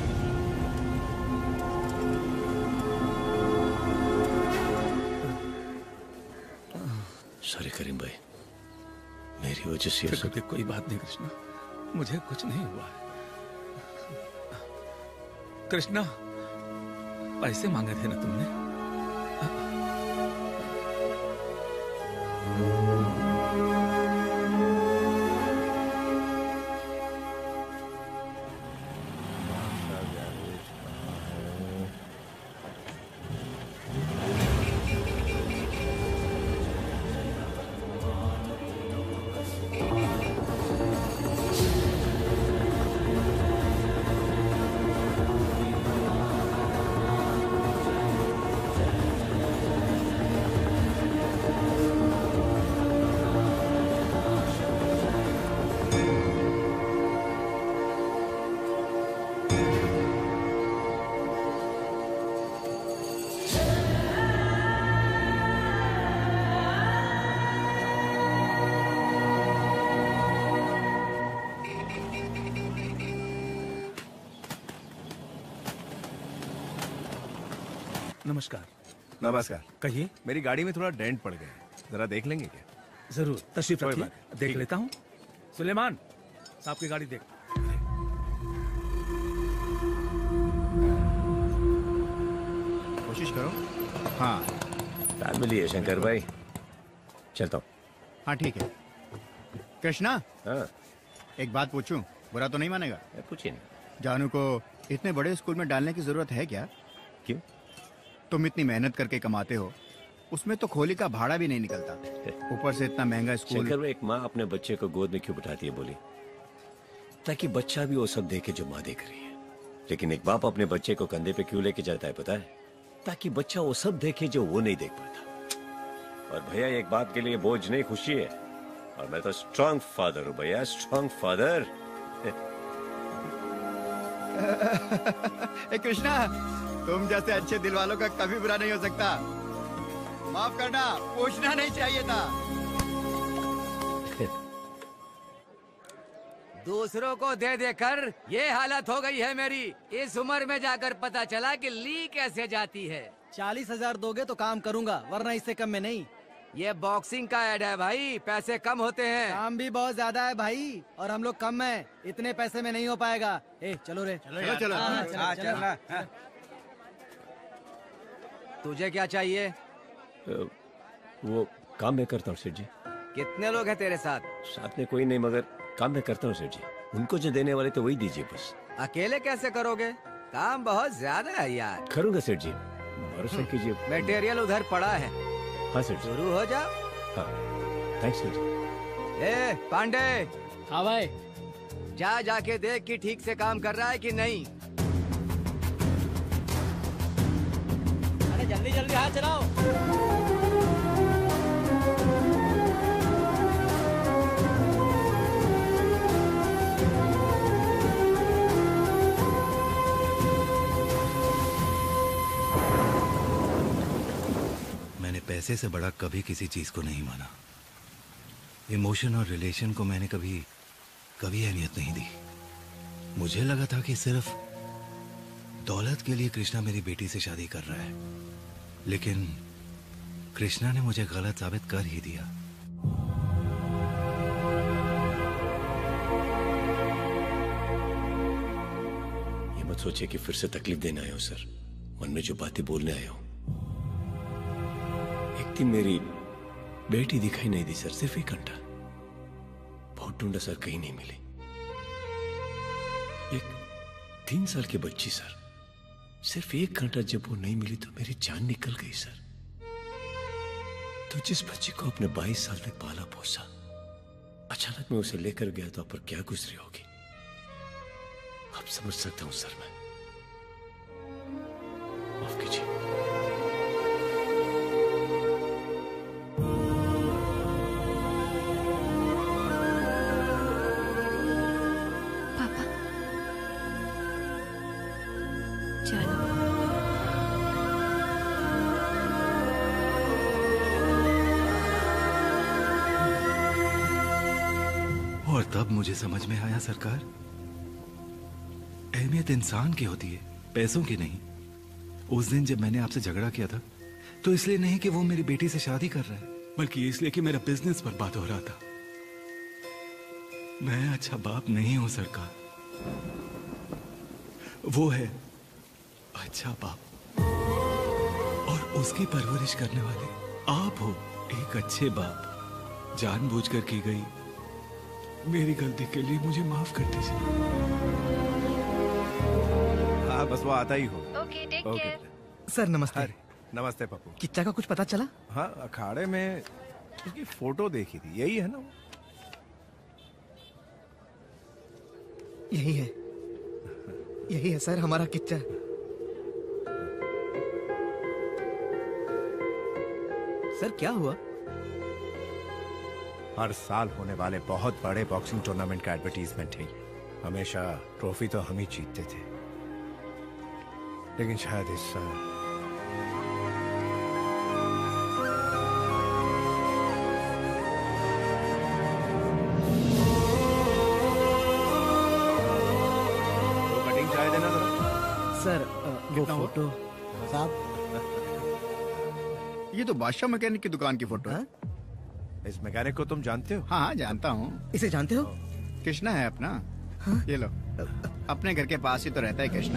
सॉरी करीम भाई, मेरी वजह से ये सब। कोई बात नहीं कृष्णा, मुझे कुछ नहीं हुआ है। कृष्णा, पैसे मांगे थे ना तुमने? नमस्कार। नमस्कार। कहिए। मेरी गाड़ी में थोड़ा डेंट पड़ गया है, जरा देख लेंगे क्या? जरूर, तशरीफ कोई रखिए, बात। देख ठीक। लेता हूँ। सुलेमान, साहब की गाड़ी देख। कोशिश करो। हाँ फैमिली है शंकर भाई, चलता हूँ। हाँ ठीक है। कृष्णा, हाँ एक बात पूछूं, बुरा तो नहीं मानेगा? पूछिए नहीं। जानू को इतने बड़े स्कूल में डालने की जरूरत है क्या? क्यों? तुम इतनी मेहनत करके कमाते हो, उसमें तो खोली का भाड़ा भी नहीं निकलता, ऊपर से इतना महंगा स्कूल। शंकर भाई, एक माँ अपने बच्चे को गोद में क्यों बिठाती है बोली? ताकि बच्चा भी वो सब देखे जो माँ देख रही है। लेकिन एक बाप अपने बच्चे को कंधे पे क्यों लेके जाता है पता है? ताकि बच्चा वो सब देखे जो वो नहीं देख पाता। और भैया, एक बाप के लिए बोझ नहीं, खुशी है। और मैं तो स्ट्रॉन्ग फादर हूँ भैया, स्ट्रॉन्ग फादर। ए कृष्णा, तुम जैसे अच्छे दिल वालों का कभी बुरा नहीं हो सकता। माफ करना, पूछना नहीं चाहिए था। दूसरों को दे देकर ये हालत हो गई है मेरी। इस उम्र में जाकर पता चला कि ली कैसे जाती है। चालीस हजार दोगे तो काम करूंगा, वरना इससे कम में नहीं। ये बॉक्सिंग का ऐड है भाई, पैसे कम होते हैं। काम भी बहुत ज्यादा है भाई, और हम लोग कम हैं, इतने पैसे में नहीं हो पाएगा। ए चलो रे, चलो चलो, चलो, हाँ, चलो, चलो, चलो, चलो। हाँ। तुझे क्या चाहिए? वो काम मैं करता हूँ सेठ जी। कितने लोग हैं तेरे साथ? साथ में कोई नहीं, मगर काम मैं करता हूँ सेठ जी। उनको जो देने वाले तो वही दीजिए बस। अकेले कैसे करोगे? काम बहुत ज्यादा है यार। करूँगा सेठ जी, भरोसा कीजिए। मटेरियल उधर पड़ा है। हाँ सेठ जी। शुरू हो जा। हाँ थैंक्स सेठ जी। ए पांडे। हाँ भाई। जा जाके देख कि ठीक से काम कर रहा है कि नहीं। अरे जल्दी जल्दी हाथ चलाओ। पैसे से बड़ा कभी किसी चीज को नहीं माना। इमोशन और रिलेशन को मैंने कभी कभी अहमियत नहीं दी। मुझे लगा था कि सिर्फ दौलत के लिए कृष्णा मेरी बेटी से शादी कर रहा है, लेकिन कृष्णा ने मुझे गलत साबित कर ही दिया। ये मत सोचिए कि फिर से तकलीफ देने आया हूं सर। मन में जो बातें बोलने आया हूं। एक दिन मेरी बेटी दिखाई नहीं दी सर, सिर्फ एक घंटा। बहुत ढूंढा सर, कहीं नहीं मिली। एक तीन साल की बच्ची सर, सिर्फ एक घंटा जब वो नहीं मिली तो मेरी जान निकल गई सर। तो जिस बच्ची को अपने बाईस साल तक पाला पोसा, अचानक मैं उसे लेकर गया तो आप पर क्या गुजरी होगी आप समझ सकता हूं सर। मैं माफ कीजिए। और तब मुझे समझ में आया सरकार, अहमियत इंसान की होती है, पैसों की नहीं। उस दिन जब मैंने आपसे झगड़ा किया था तो इसलिए नहीं कि वो मेरी बेटी से शादी कर रहा है, बल्कि इसलिए कि मेरा बिजनेस बर्बाद हो रहा था। मैं अच्छा बाप नहीं हूं सरकार, वो है अच्छा बाप, और उसकी परवरिश करने वाले आप हो एक अच्छे बाप। जानबूझकर की गई मेरी गलती के लिए मुझे माफ कर दीजिए। हाँ बस वो आता ही हो। Okay, take care. सर नमस्ते। नमस्ते पप्पू। किच्चा का कुछ पता चला? हाँ, अखाड़े में उसकी फोटो देखी थी, यही है ना वो? यही है, यही है सर हमारा किच्चा। सर क्या हुआ? हर साल होने वाले बहुत बड़े बॉक्सिंग टूर्नामेंट का एडवर्टीजमेंट है। हमेशा ट्रॉफी तो हम ही जीतते थे, लेकिन शायद इस साल कटिंग चाय देना जरा। सर वो फोटो साहब, ये तो बादशाह मैकेनिक की दुकान की फोटो है। इस मैकेनिक को तुम जानते हो? हाँ हाँ जानता हूँ। इसे जानते हो? कृष्णा है अपना। हाँ? ये लो, अपने घर के पास ही तो रहता है कृष्णा।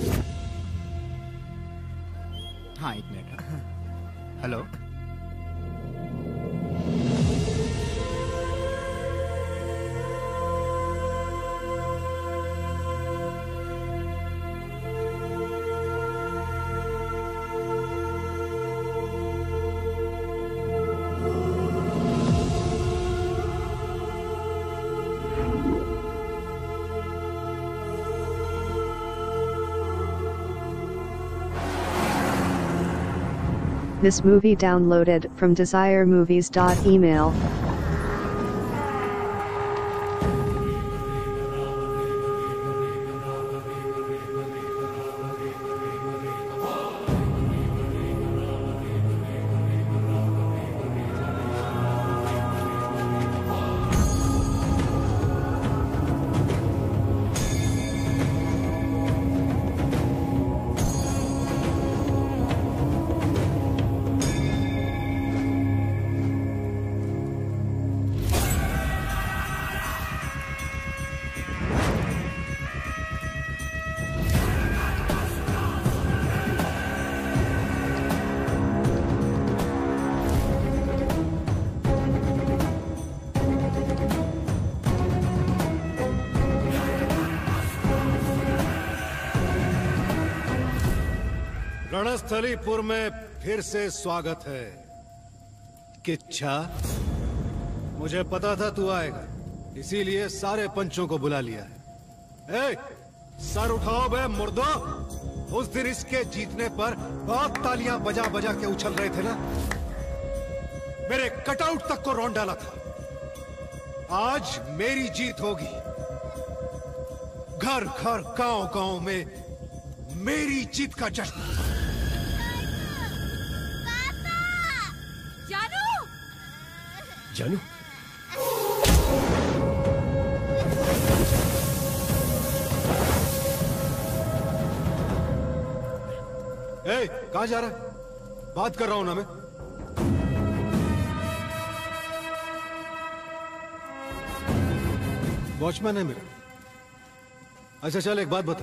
हाँ एक minute. Hello, This movie downloaded from desire movies dot email. Ranasthalipur में फिर से स्वागत है। किच्छा, मुझे पता था तू आएगा। इसीलिए सारे पंचों को बुला लिया है। ए, सर उठाओ बे मुर्दो। उस दिन इसके जीतने पर बहुत तालियां बजा बजा के उछल रहे थे ना। मेरे कटआउट तक को रौंद डाला था। आज मेरी जीत होगी। घर घर गांव गांव में मेरी जीत का जश्न। जानू जानू ए, कहां जा रहा है? बात कर रहा हूं ना मैं। वॉचमैन है मेरा। अच्छा चल एक बात बता,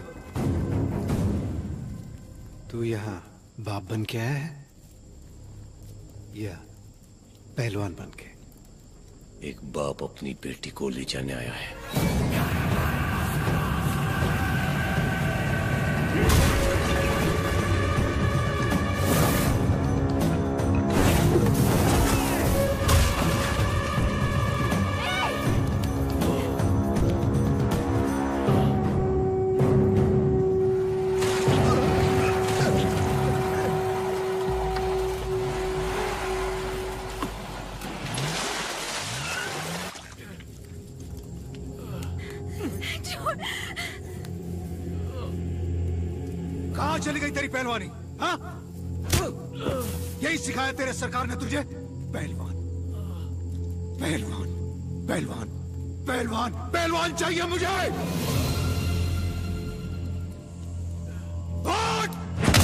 तू यहां बाप बन के आया है या पहलवान बन के? एक बाप अपनी बेटी को ले जाने आया है। कहां चली गई तेरी पहलवानी? हाँ? यही सिखाया तेरे सरकार ने तुझे? पहलवान पहलवान पहलवान पहलवान पहलवान चाहिए मुझे। भाग!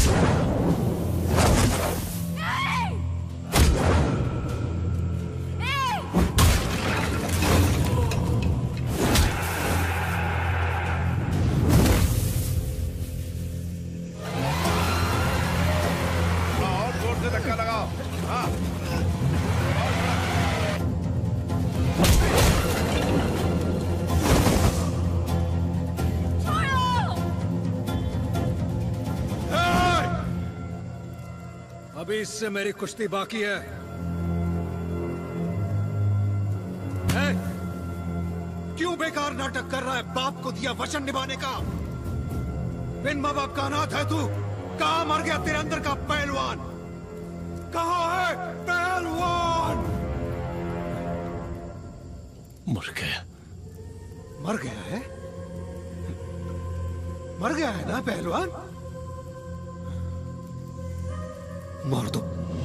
अभी इससे मेरी कुश्ती बाकी है। है? क्यों बेकार नाटक कर रहा है? बाप को दिया वचन निभाने का। बिन माँ बाप का अनाथ है तू। कहां मर गया तेरे अंदर का पहलवान? कहां है पहलवान? मर गया। मर गया है? मर गया है ना पहलवान? मार दो।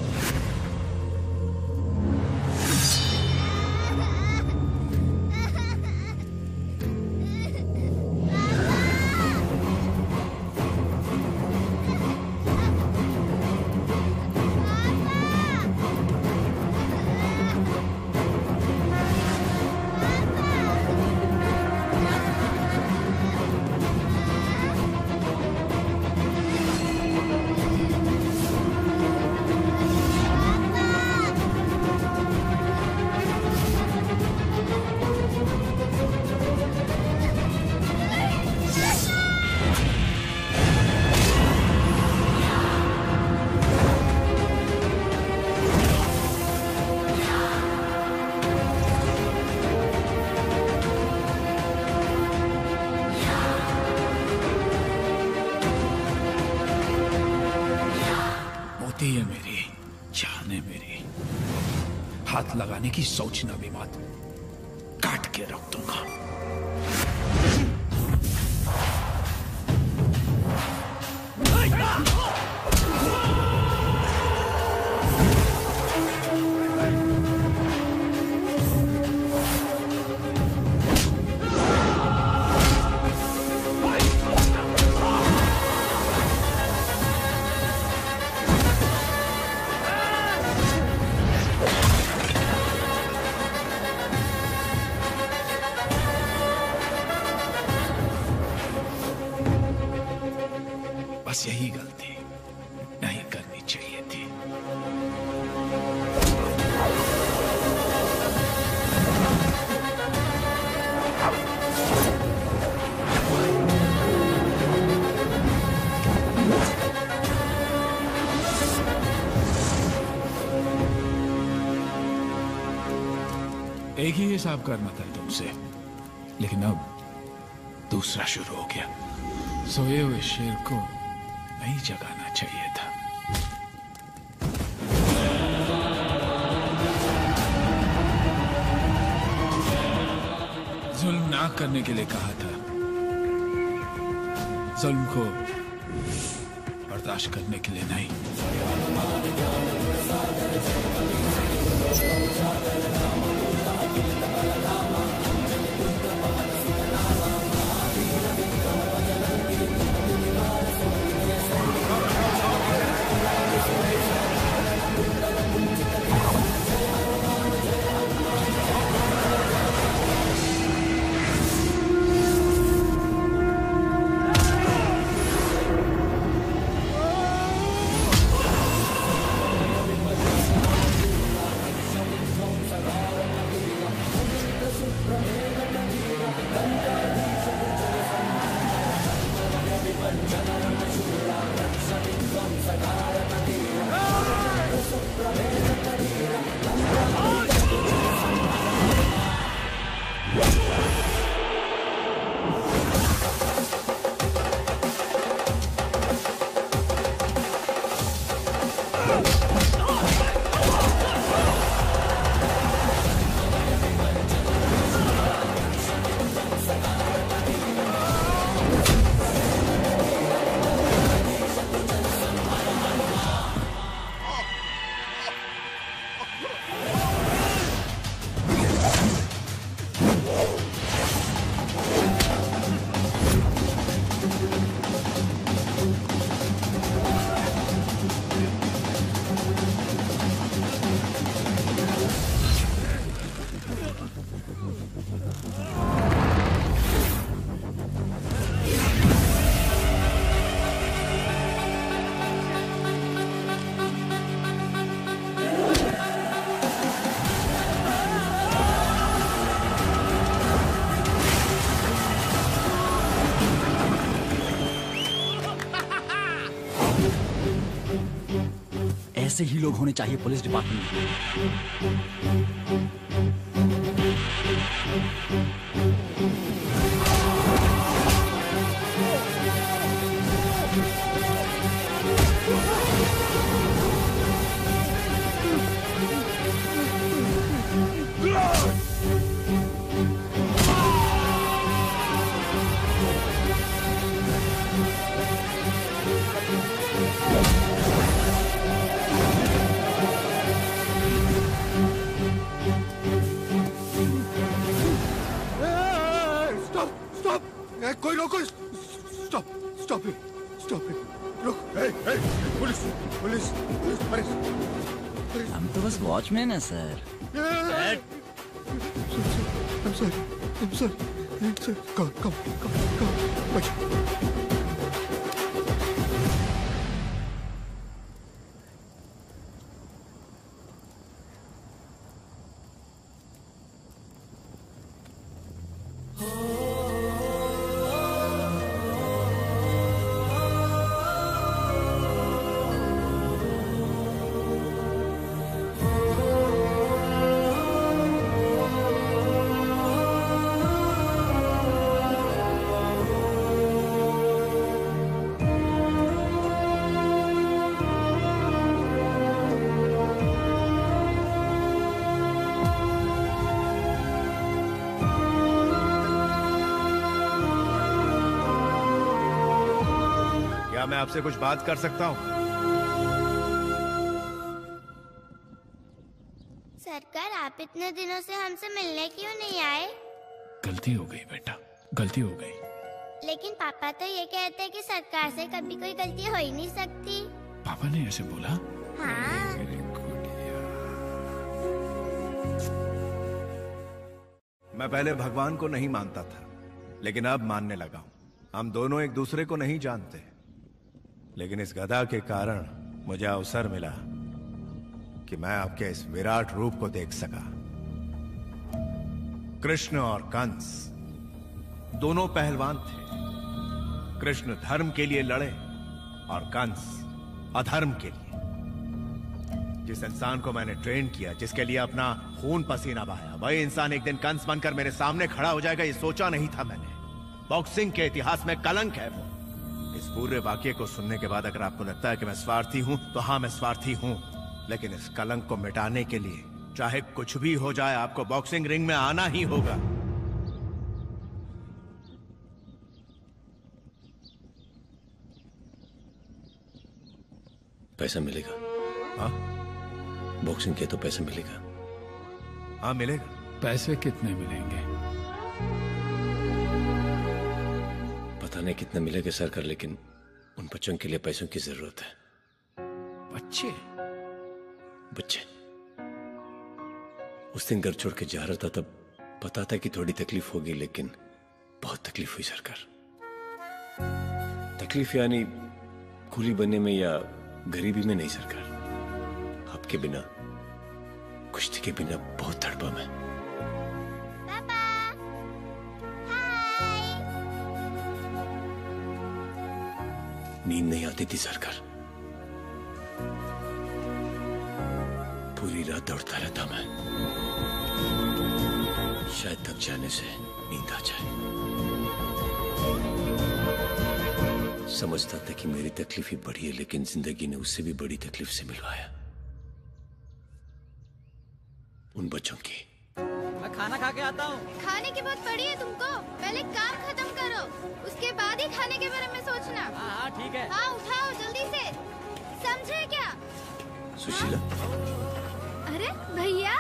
है मेरी जान है मेरी। हाथ लगाने की सोचना भी मत, काट के रख दूंगा। बस यही गलती नहीं करनी चाहिए थी। एक ही हिसाब करना था तुमसे। लेकिन अब दूसरा शुरू हो गया। सोए हुए शेर को नहीं जगाना चाहिए था। जुल्म ना करने के लिए कहा था, जुल्म को बर्दाश्त करने के लिए नहीं। ऐसे ही लोग होने चाहिए पुलिस डिपार्टमेंट कोई रोको, stop stop it stop it रुक। ए, ए, पुलिस पुलिस पुलिस पुलिस हम तो बस वॉचमैन है sir. I'm sorry, I'm sorry, I'm sorry. Come, come, come, come. Wait. मैं आपसे कुछ बात कर सकता हूँ? सरकार, आप इतने दिनों से हमसे मिलने क्यों नहीं आए? गलती हो गई बेटा, गलती हो गई। लेकिन पापा तो ये कहते हैं कि सरकार से कभी कोई गलती हो ही नहीं सकती। पापा ने ऐसे बोला? हाँ। मैं पहले भगवान को नहीं मानता था, लेकिन अब मानने लगा हूँ। हम दोनों एक दूसरे को नहीं जानते, लेकिन इस गदा के कारण मुझे अवसर मिला कि मैं आपके इस विराट रूप को देख सका। कृष्ण और कंस दोनों पहलवान थे। कृष्ण धर्म के लिए लड़े और कंस अधर्म के लिए। जिस इंसान को मैंने ट्रेन किया, जिसके लिए अपना खून पसीना बहाया, वही इंसान एक दिन कंस बनकर मेरे सामने खड़ा हो जाएगा, ये सोचा नहीं था मैंने। बॉक्सिंग के इतिहास में कलंक है वो। इस पूरे वाक्य को सुनने के बाद अगर आपको लगता है कि मैं स्वार्थी हूं, तो हाँ मैं स्वार्थी हूं, लेकिन इस कलंक को मिटाने के लिए चाहे कुछ भी हो जाए, आपको बॉक्सिंग रिंग में आना ही होगा। पैसा मिलेगा? हाँ, बॉक्सिंग के तो पैसा मिलेगा। हाँ मिलेगा। पैसे कितने मिलेंगे? पता नहीं कितना मिलेगा सरकार, लेकिन उन बच्चों के लिए पैसों की जरूरत है। बच्चे? बच्चे। उस दिन घर छोड़ के जा रहा था, तब पता था कि थोड़ी तकलीफ होगी, लेकिन बहुत तकलीफ हुई सरकार। तकलीफ यानी कूली बनने में या गरीबी में नहीं सरकार, आपके बिना, कुश्ती के बिना बहुत तड़पा मैं। पापा, हाय। नींद नहीं आती थी सरकार, पूरी रात दौड़ता रहता मैं, शायद थक जाने से नींद आ जाए। समझता था कि मेरी तकलीफ ही बड़ी है, लेकिन जिंदगी ने उससे भी बड़ी तकलीफ से मिलवाया, उन बच्चों की। मैं खाना खा के आता हूँ। खाने की बात पड़ी है तुमको, पहले काम खत्म करो, उसके बाद ही खाने के बारे में सोचना। हाँ ठीक है। हाँ उठाओ जल्दी से, समझे क्या? सुशीला। अरे भैया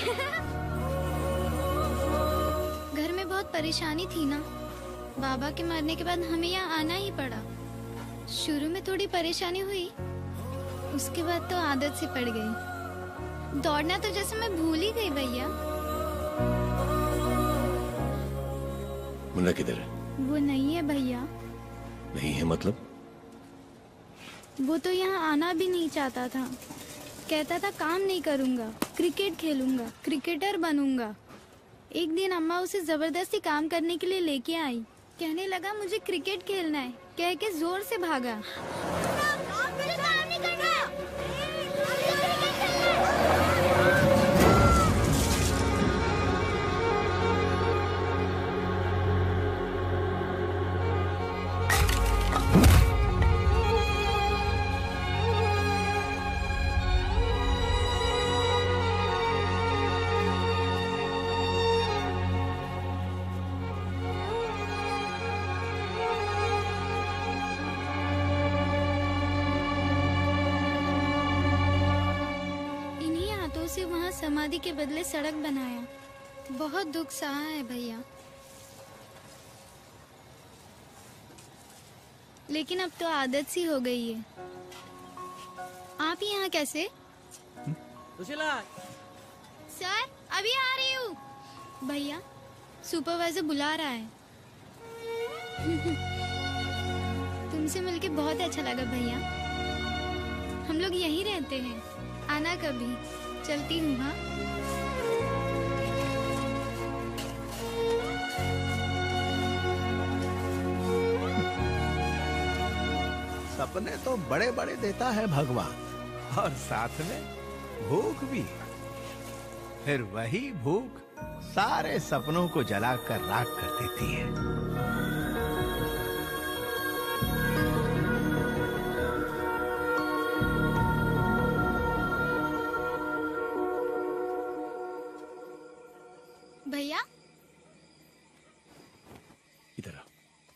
घर में बहुत परेशानी थी ना, बाबा के मरने के बाद हमें यहाँ आना ही पड़ा। शुरू में थोड़ी परेशानी हुई, उसके बाद तो आदत सी पड़ गई। दौड़ना तो जैसे मैं भूल ही गई भैया। मुन्ना किधर है? वो नहीं है भैया। नहीं है मतलब? वो तो यहाँ आना भी नहीं चाहता था, कहता था काम नहीं करूँगा, क्रिकेट खेलूंगा, क्रिकेटर बनूंगा। एक दिन अम्मा उसे जबरदस्ती काम करने के लिए लेके आई, कहने लगा मुझे क्रिकेट खेलना है, कह के जोर से भागा। वहाँ समाधि के बदले सड़क बनाया, बहुत दुख सहा है भैया। लेकिन अब तो आदत सी हो गई है। आप यहाँ कैसे? सुशीला। सर अभी आ रही हूँ। भैया सुपरवाइजर बुला रहा है। तुमसे मिलके बहुत अच्छा लगा भैया। हम लोग यहीं रहते हैं, आना कभी। चलती हूँ। हाँ सपने तो बड़े बड़े देता है भगवान, और साथ में भूख भी। फिर वही भूख सारे सपनों को जलाकर राख कर देती है। भैया इधर आओ।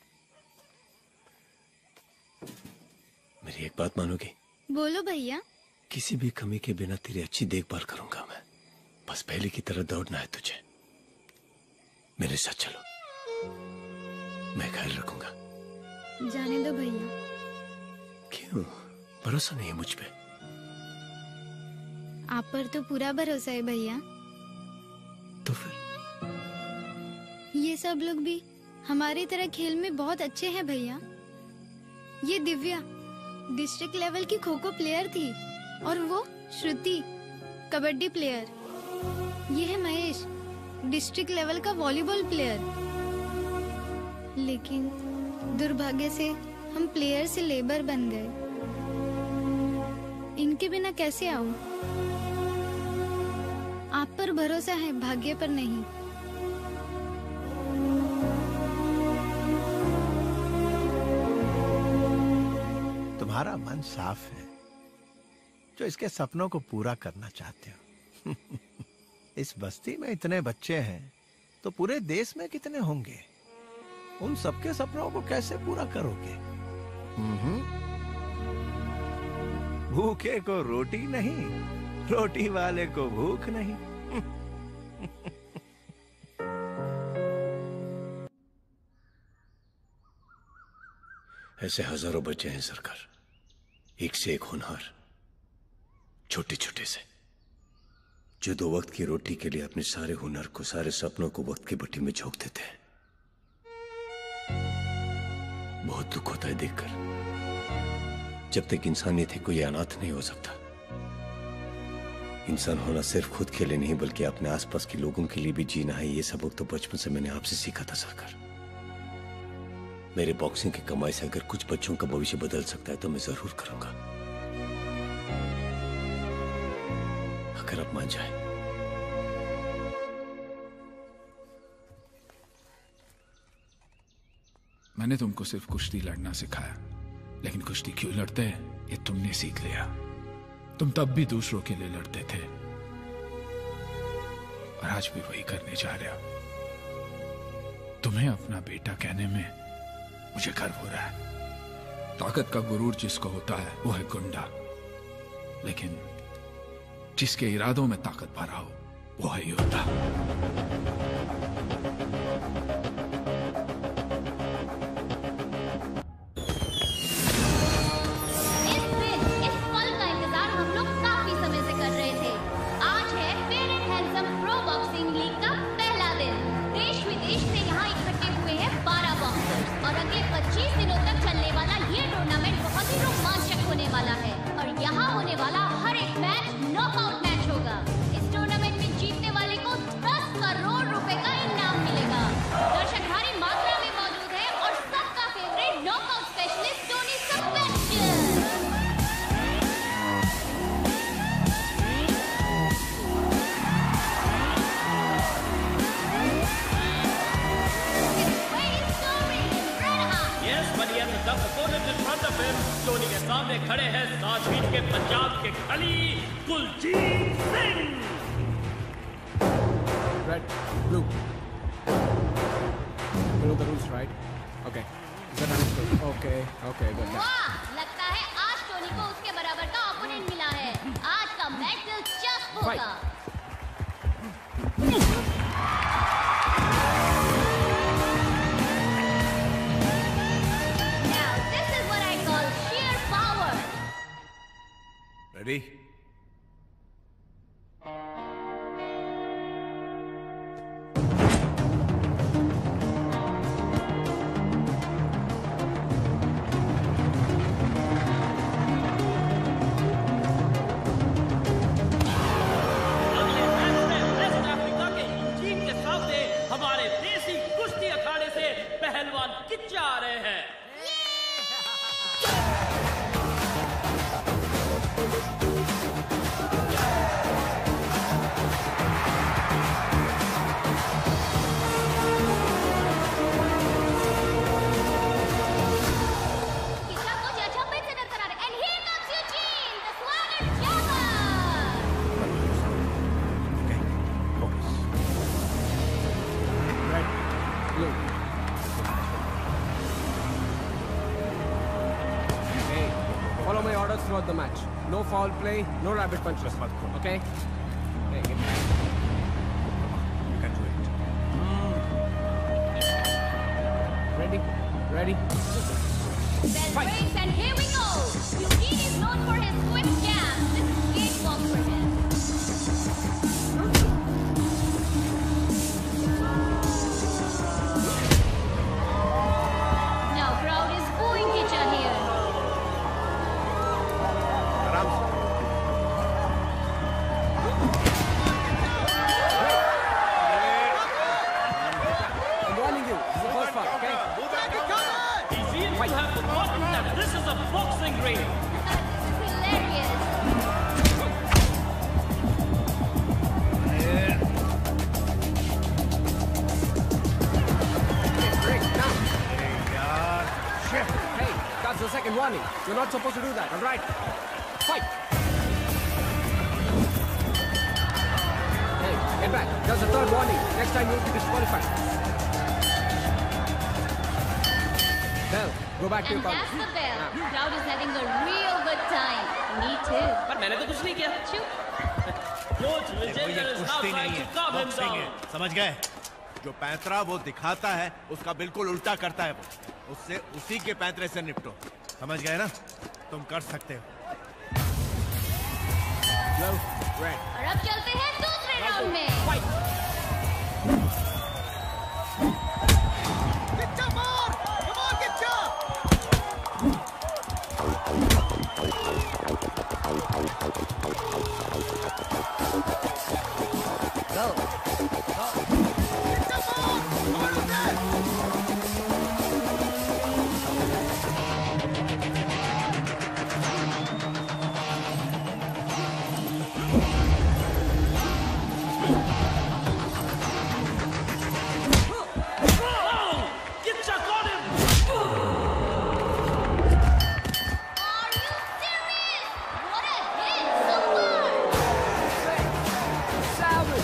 मेरी एक बात मानोगी? बोलो भैया। किसी भी कमी के बिना तेरी अच्छी देखभाल करूंगा मैं। बस पहले की तरह दौड़ना है तुझे। मेरे साथ चलो, मैं ख्याल रखूंगा। जाने दो भैया। क्यों? भरोसा नहीं है मुझ पे? आप पर तो पूरा भरोसा है भैया। तो फिर ये सब लोग भी हमारी तरह खेल में बहुत अच्छे हैं भैया। ये दिव्या डिस्ट्रिक्ट लेवल की खो खो प्लेयर थी, और वो श्रुति कबड्डी प्लेयर। ये है महेश डिस्ट्रिक्ट लेवल का वॉलीबॉल प्लेयर। लेकिन दुर्भाग्य से हम प्लेयर से लेबर बन गए। इनके बिना कैसे आऊं? आप पर भरोसा है, भाग्य पर नहीं। तुम्हारा मन साफ है जो इसके सपनों को पूरा करना चाहते हो। इस बस्ती में इतने बच्चे हैं तो पूरे देश में कितने होंगे? उन सबके सपनों को कैसे पूरा करोगे? भूखे को रोटी नहीं, रोटी वाले को भूख नहीं। ऐसे हजारों बच्चे हैं सरकार, एक से एक होनहार, छोटे छोटे से, जो दो वक्त की रोटी के लिए अपने सारे हुनर को, सारे सपनों को वक्त की भट्टी में झोंक देते हैं। बहुत दुख होता है देखकर। जब तक इंसानियत है कोई अनाथ नहीं हो सकता। इंसान होना सिर्फ खुद के लिए नहीं बल्कि अपने आसपास के लोगों के लिए भी जीना है। ये सबक तो बचपन से मैंने आपसे सीखा था सरकार। मेरे बॉक्सिंग की कमाई से अगर कुछ बच्चों का भविष्य बदल सकता है तो मैं जरूर करूंगा, अगर आप मान जाए। मैंने तुमको सिर्फ कुश्ती लड़ना सिखाया, लेकिन कुश्ती क्यों लड़ते हैं ये तुमने सीख लिया। तुम तब भी दूसरों के लिए लड़ते थे और आज भी वही करने जा रहे हो। तुम्हें अपना बेटा कहने में मुझे गर्व हो रहा है। ताकत का गुरूर जिसको होता है वो है गुंडा, लेकिन जिसके इरादों में ताकत भरा हो वो है योद्धा। Ready? Throughout the match. No foul play, no rabbit punches. Okay? Hey, get back. You can do it. Ready? Ready? Bell breaks and here we go! Eugene is known for his swift jab. This is cakewalk for him. Now crowd is booing Kicha here. Have forgotten that this is a boxing ring. Hilarious. Hey, that's the second warning. You're not supposed to do that, all right? Fight! Hey, get back. That's the third warning. Next time you'll be disqualified. Bell, go back to your And corner. that's the bell. Crowd is having a real good time. Me too. पर मैंने तो कुछ नहीं किया। चुप। Coach Vijender is now trying to calm him down. समझ गए? जो पैंतरा वो दिखाता है उसका बिल्कुल उल्टा करता है वो। उससे उसी के पैंतरे से निपटो। समझ गए ना? तुम कर सकते हो। और अब चलते हैं दूसरे राउंड में। किच्चा मार! Come on, Kichcha! Go. Kichcha मार! Come on, Kitcha! Kitcha got him! Are you serious? What a hit so far! Savage!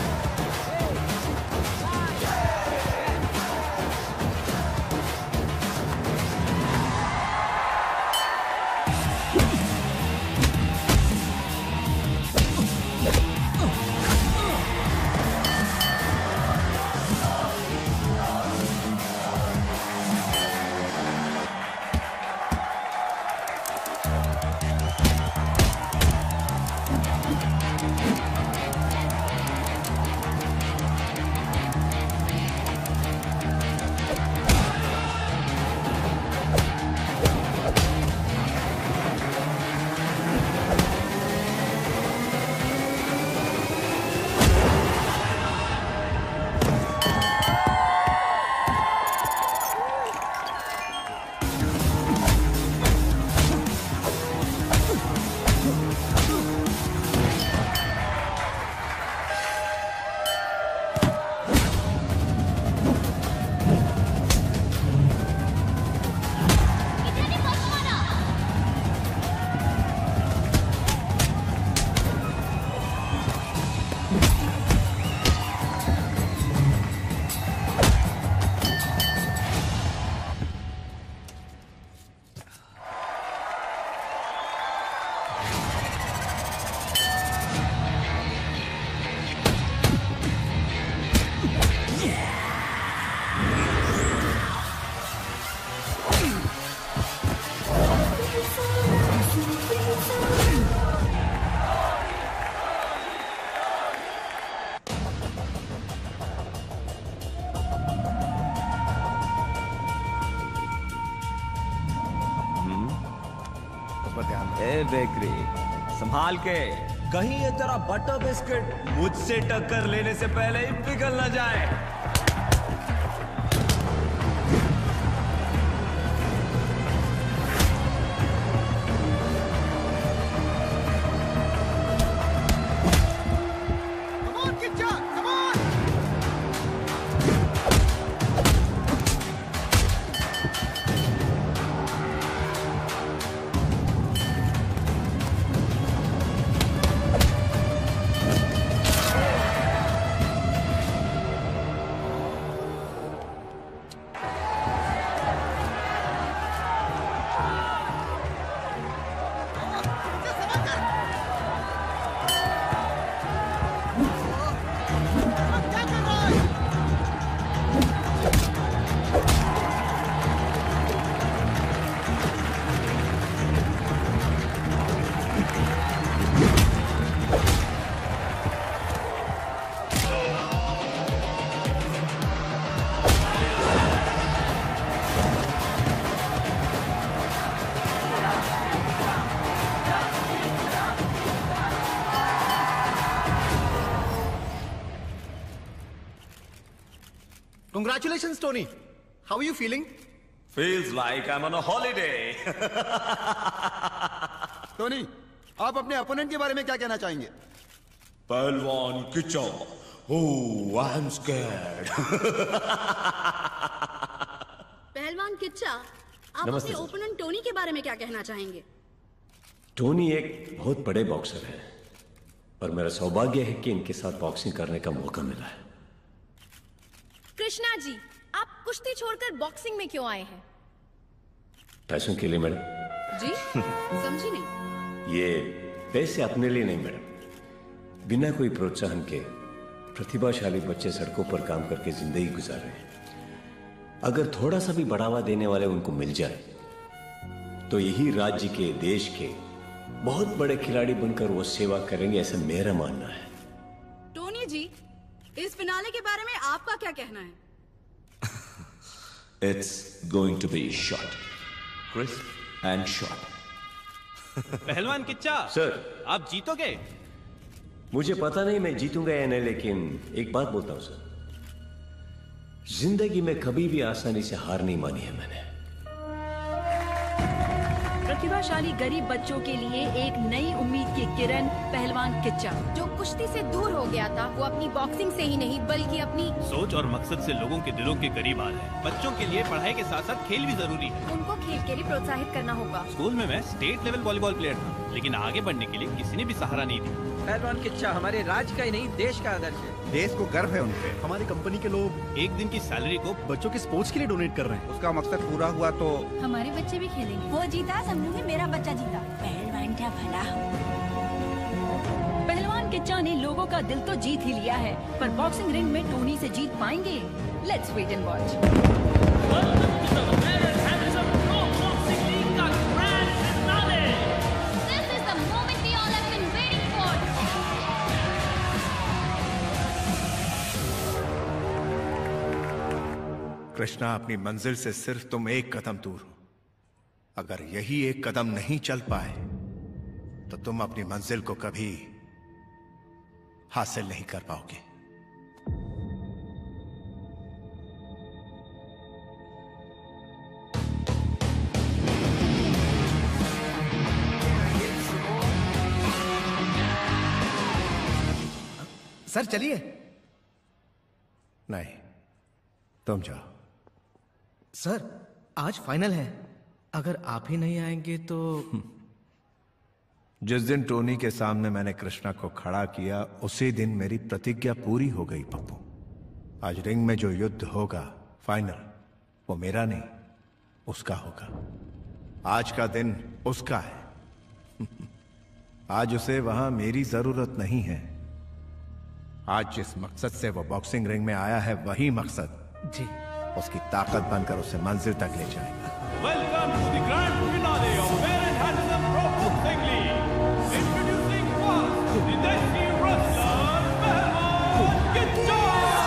ए बेकरी, संभाल के, कहीं ये तेरा बटर बिस्किट मुझसे टक्कर लेने से पहले ही पिघल न जाए। Come on, Kitcha! Come on! Congratulations, Tony. How are you feeling? Feels like I'm on a holiday. Tony, आप अपने अपोनेंट के बारे में क्या कहना चाहेंगे? पहलवान किच्चा, oh, I'm scared. पहलवान किच्चा, आप नमस्ते अपने सर। ओपोनेंट टोनी के बारे में क्या कहना चाहेंगे? टोनी एक बहुत बड़े बॉक्सर है और मेरा सौभाग्य है कि इनके साथ बॉक्सिंग करने का मौका मिला है। कृष्णा जी, आप कुश्ती छोड़कर बॉक्सिंग में क्यों आए हैं? पैसों के लिए मैडम। जी समझी नहीं। ये पैसे अपने लिए नहीं मैडम, बिना कोई प्रोत्साहन के प्रतिभाशाली बच्चे सड़कों पर काम करके जिंदगी गुजार रहे हैं। अगर थोड़ा सा भी बढ़ावा देने वाले उनको मिल जाए तो यही राज्य के, देश के बहुत बड़े खिलाड़ी बनकर वो सेवा करेंगे, ऐसा मेरा मानना है। टोनी जी, इस फिनाले के बारे में आपका क्या कहना है? It's going to be short, crisp and short. पहलवान किच्चा, सर आप जीतोगे? मुझे पता नहीं मैं जीतूंगा या नहीं, लेकिन एक बात बोलता हूं सर, जिंदगी में कभी भी आसानी से हार नहीं मानी है मैंने। प्रतिभाशाली गरीब बच्चों के लिए एक नई उम्मीद की किरण पहलवान किच्चा। जो कुश्ती से दूर हो गया था वो अपनी बॉक्सिंग से ही नहीं बल्कि अपनी सोच और मकसद से लोगों के दिलों के करीब आ रहे हैं। बच्चों के लिए पढ़ाई के साथ साथ खेल भी जरूरी है। उनको खेल के लिए प्रोत्साहित करना होगा। स्कूल में मैं स्टेट लेवल वॉलीबॉल प्लेयर था, लेकिन आगे बढ़ने के लिए किसी ने भी सहारा नहीं दिया। पहलवान किच्चा हमारे राज्य का ही नहीं देश का आदर्श है। देश को गर्व है उनपे। हमारी कंपनी के लोग एक दिन की सैलरी को बच्चों के स्पोर्ट्स के लिए डोनेट कर रहे हैं। उसका मकसद पूरा हुआ तो हमारे बच्चे भी खेलेंगे। वो जीता समझूंगी मेरा बच्चा जीता। पहलवान का भला हो। पहलवान किच्चा ने लोगों का दिल तो जीत ही लिया है, पर बॉक्सिंग रिंग में टोनी से जीत पाएंगे? Let's wait and watch. This is the moment we all have been waiting for. Krishna, अपनी मंजिल से सिर्फ तुम एक कदम दूर हो। अगर यही एक कदम नहीं चल पाए तो तुम अपनी मंजिल को कभी हासिल नहीं कर पाओगे। सर चलिए। नहीं, तुम जाओ। सर आज फाइनल है, अगर आप ही नहीं आएंगे तो। जिस दिन टोनी के सामने मैंने कृष्णा को खड़ा किया उसी दिन मेरी प्रतिज्ञा पूरी हो गई पप्पू। आज रिंग में जो युद्ध होगा फाइनल, वो मेरा नहीं उसका होगा। आज का दिन उसका है। आज उसे वहां मेरी जरूरत नहीं है। आज जिस मकसद से वो बॉक्सिंग रिंग में आया है वही मकसद जी उसकी ताकत बनकर उसे मंजिल तक ले जाएगा। Welcome to the grand finale of Fair and Handsome Pro Boxing League. Introducing first, the Desi wrestler, Pehlwan Kiच्चा.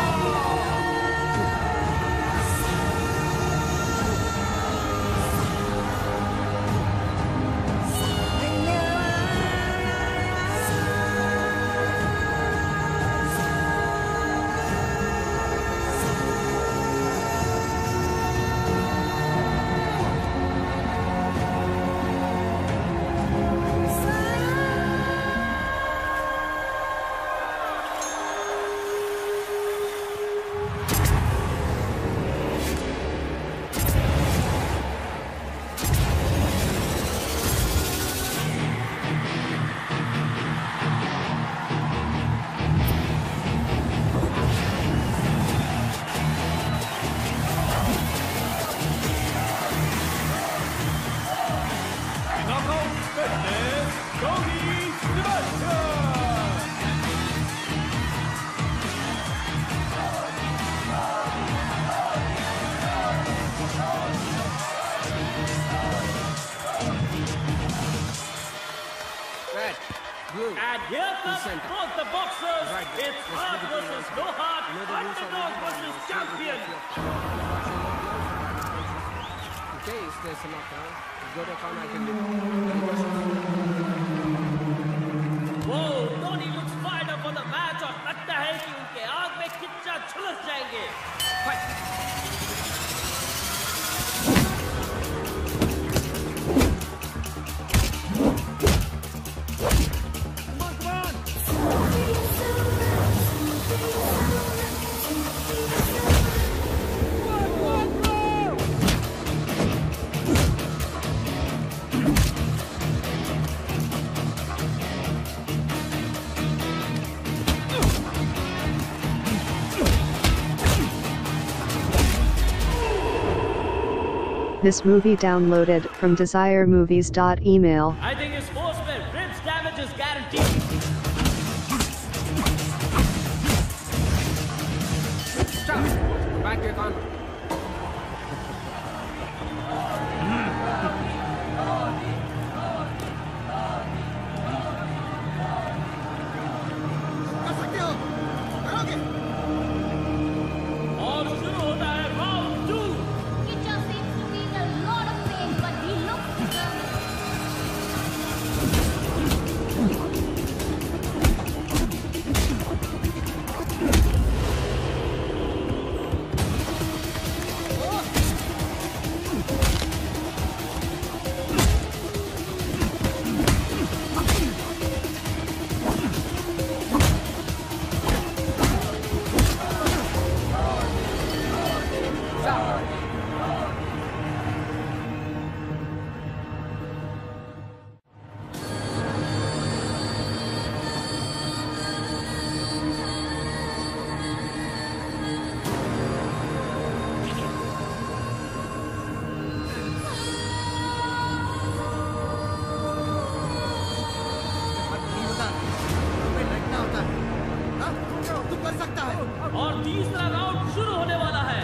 And here comes both the boxers. It's heart versus no heart, underdog versus champion. Okay, is there some knockdown? Go to count, I can do. Whoa, Tony looks fired up for the match और लगता है कि उनके आग में किच्चा झुलस जाएंगे. Fight! This movie downloaded from desire movies dot email. I think his force with ribs damage is guaranteed. Stop! Back to your convoy. कर सकते हो करोगे और शुरू होता है round two. He just seems to be in a lot of pain, but he looks determined. तू कर सकता है और तीसरा राउंड शुरू होने वाला है।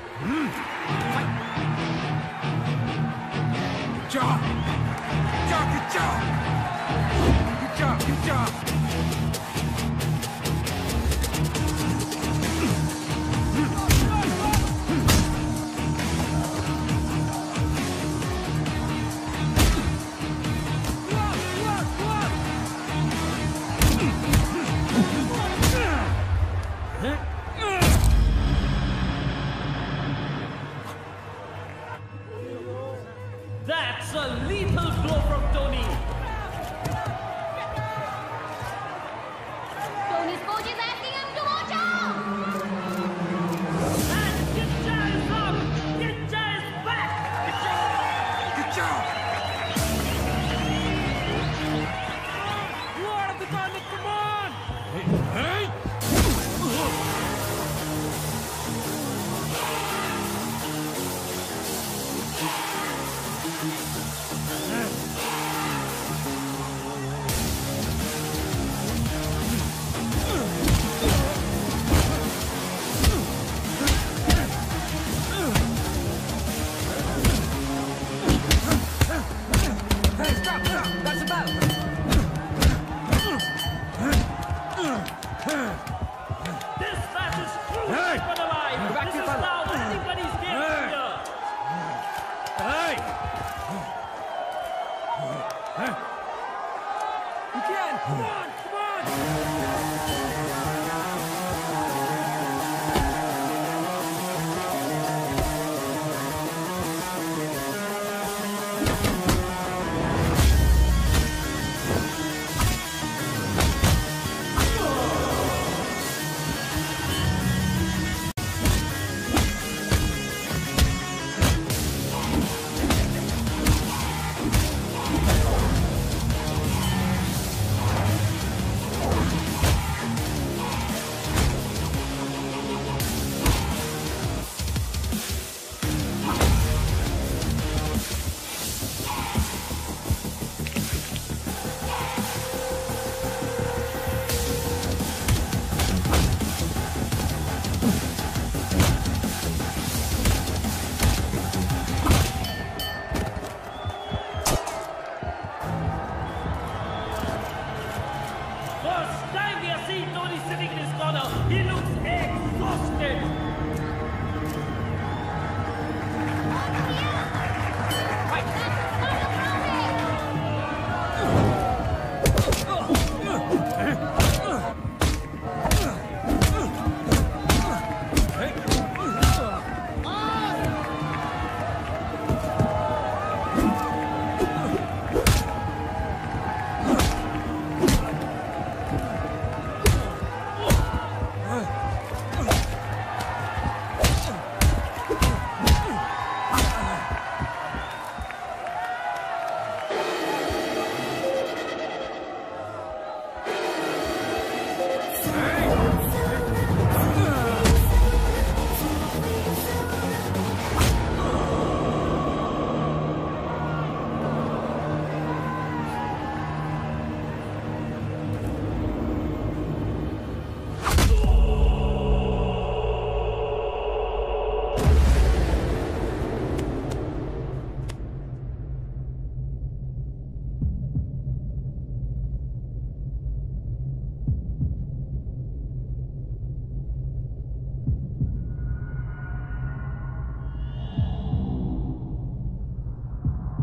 जा, जा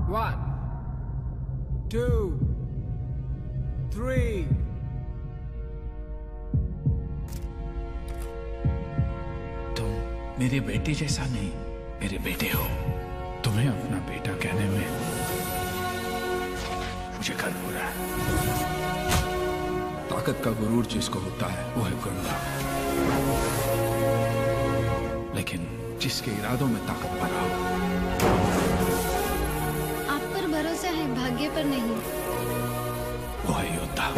One, two, three. तुम मेरे बेटे जैसा नहीं, मेरे बेटे हो। तुम्हें अपना बेटा कहने में मुझे गर्व हो रहा है। ताकत का गुरूर जिसको होता है वो है गंगा, लेकिन जिसके इरादों में ताकत भरा हो। आप पर भरोसा है, भाग्य पर नहीं। वो है योद्धा।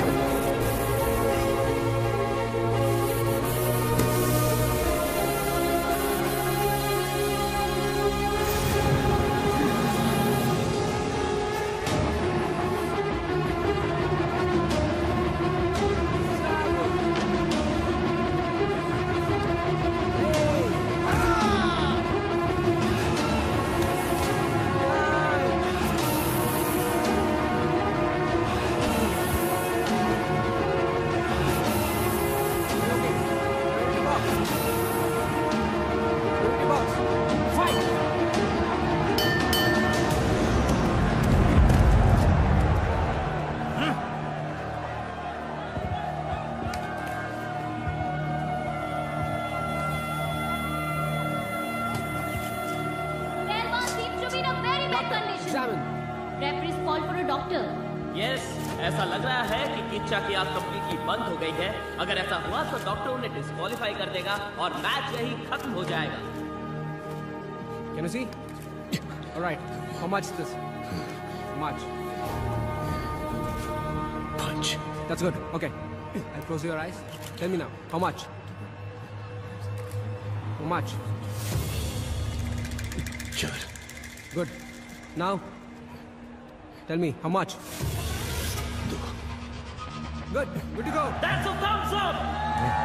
Referees call for a doctor. Yes, ऐसा लग रहा है कि किच्चा की आग कंप्लीटली बंद हो गई है। अगर ऐसा हुआ तो डॉक्टर उन्हें डिस्क्वालीफाई कर देगा और मैच यही खत्म हो जाएगा। Can you see? All right. How much is this? How much? Punch. That's good. Okay. I'll close your eyes. Tell me now. How much? How much? Sure. Good. Now, tell me how much? Do. Good. Good to go. That's a thumbs up.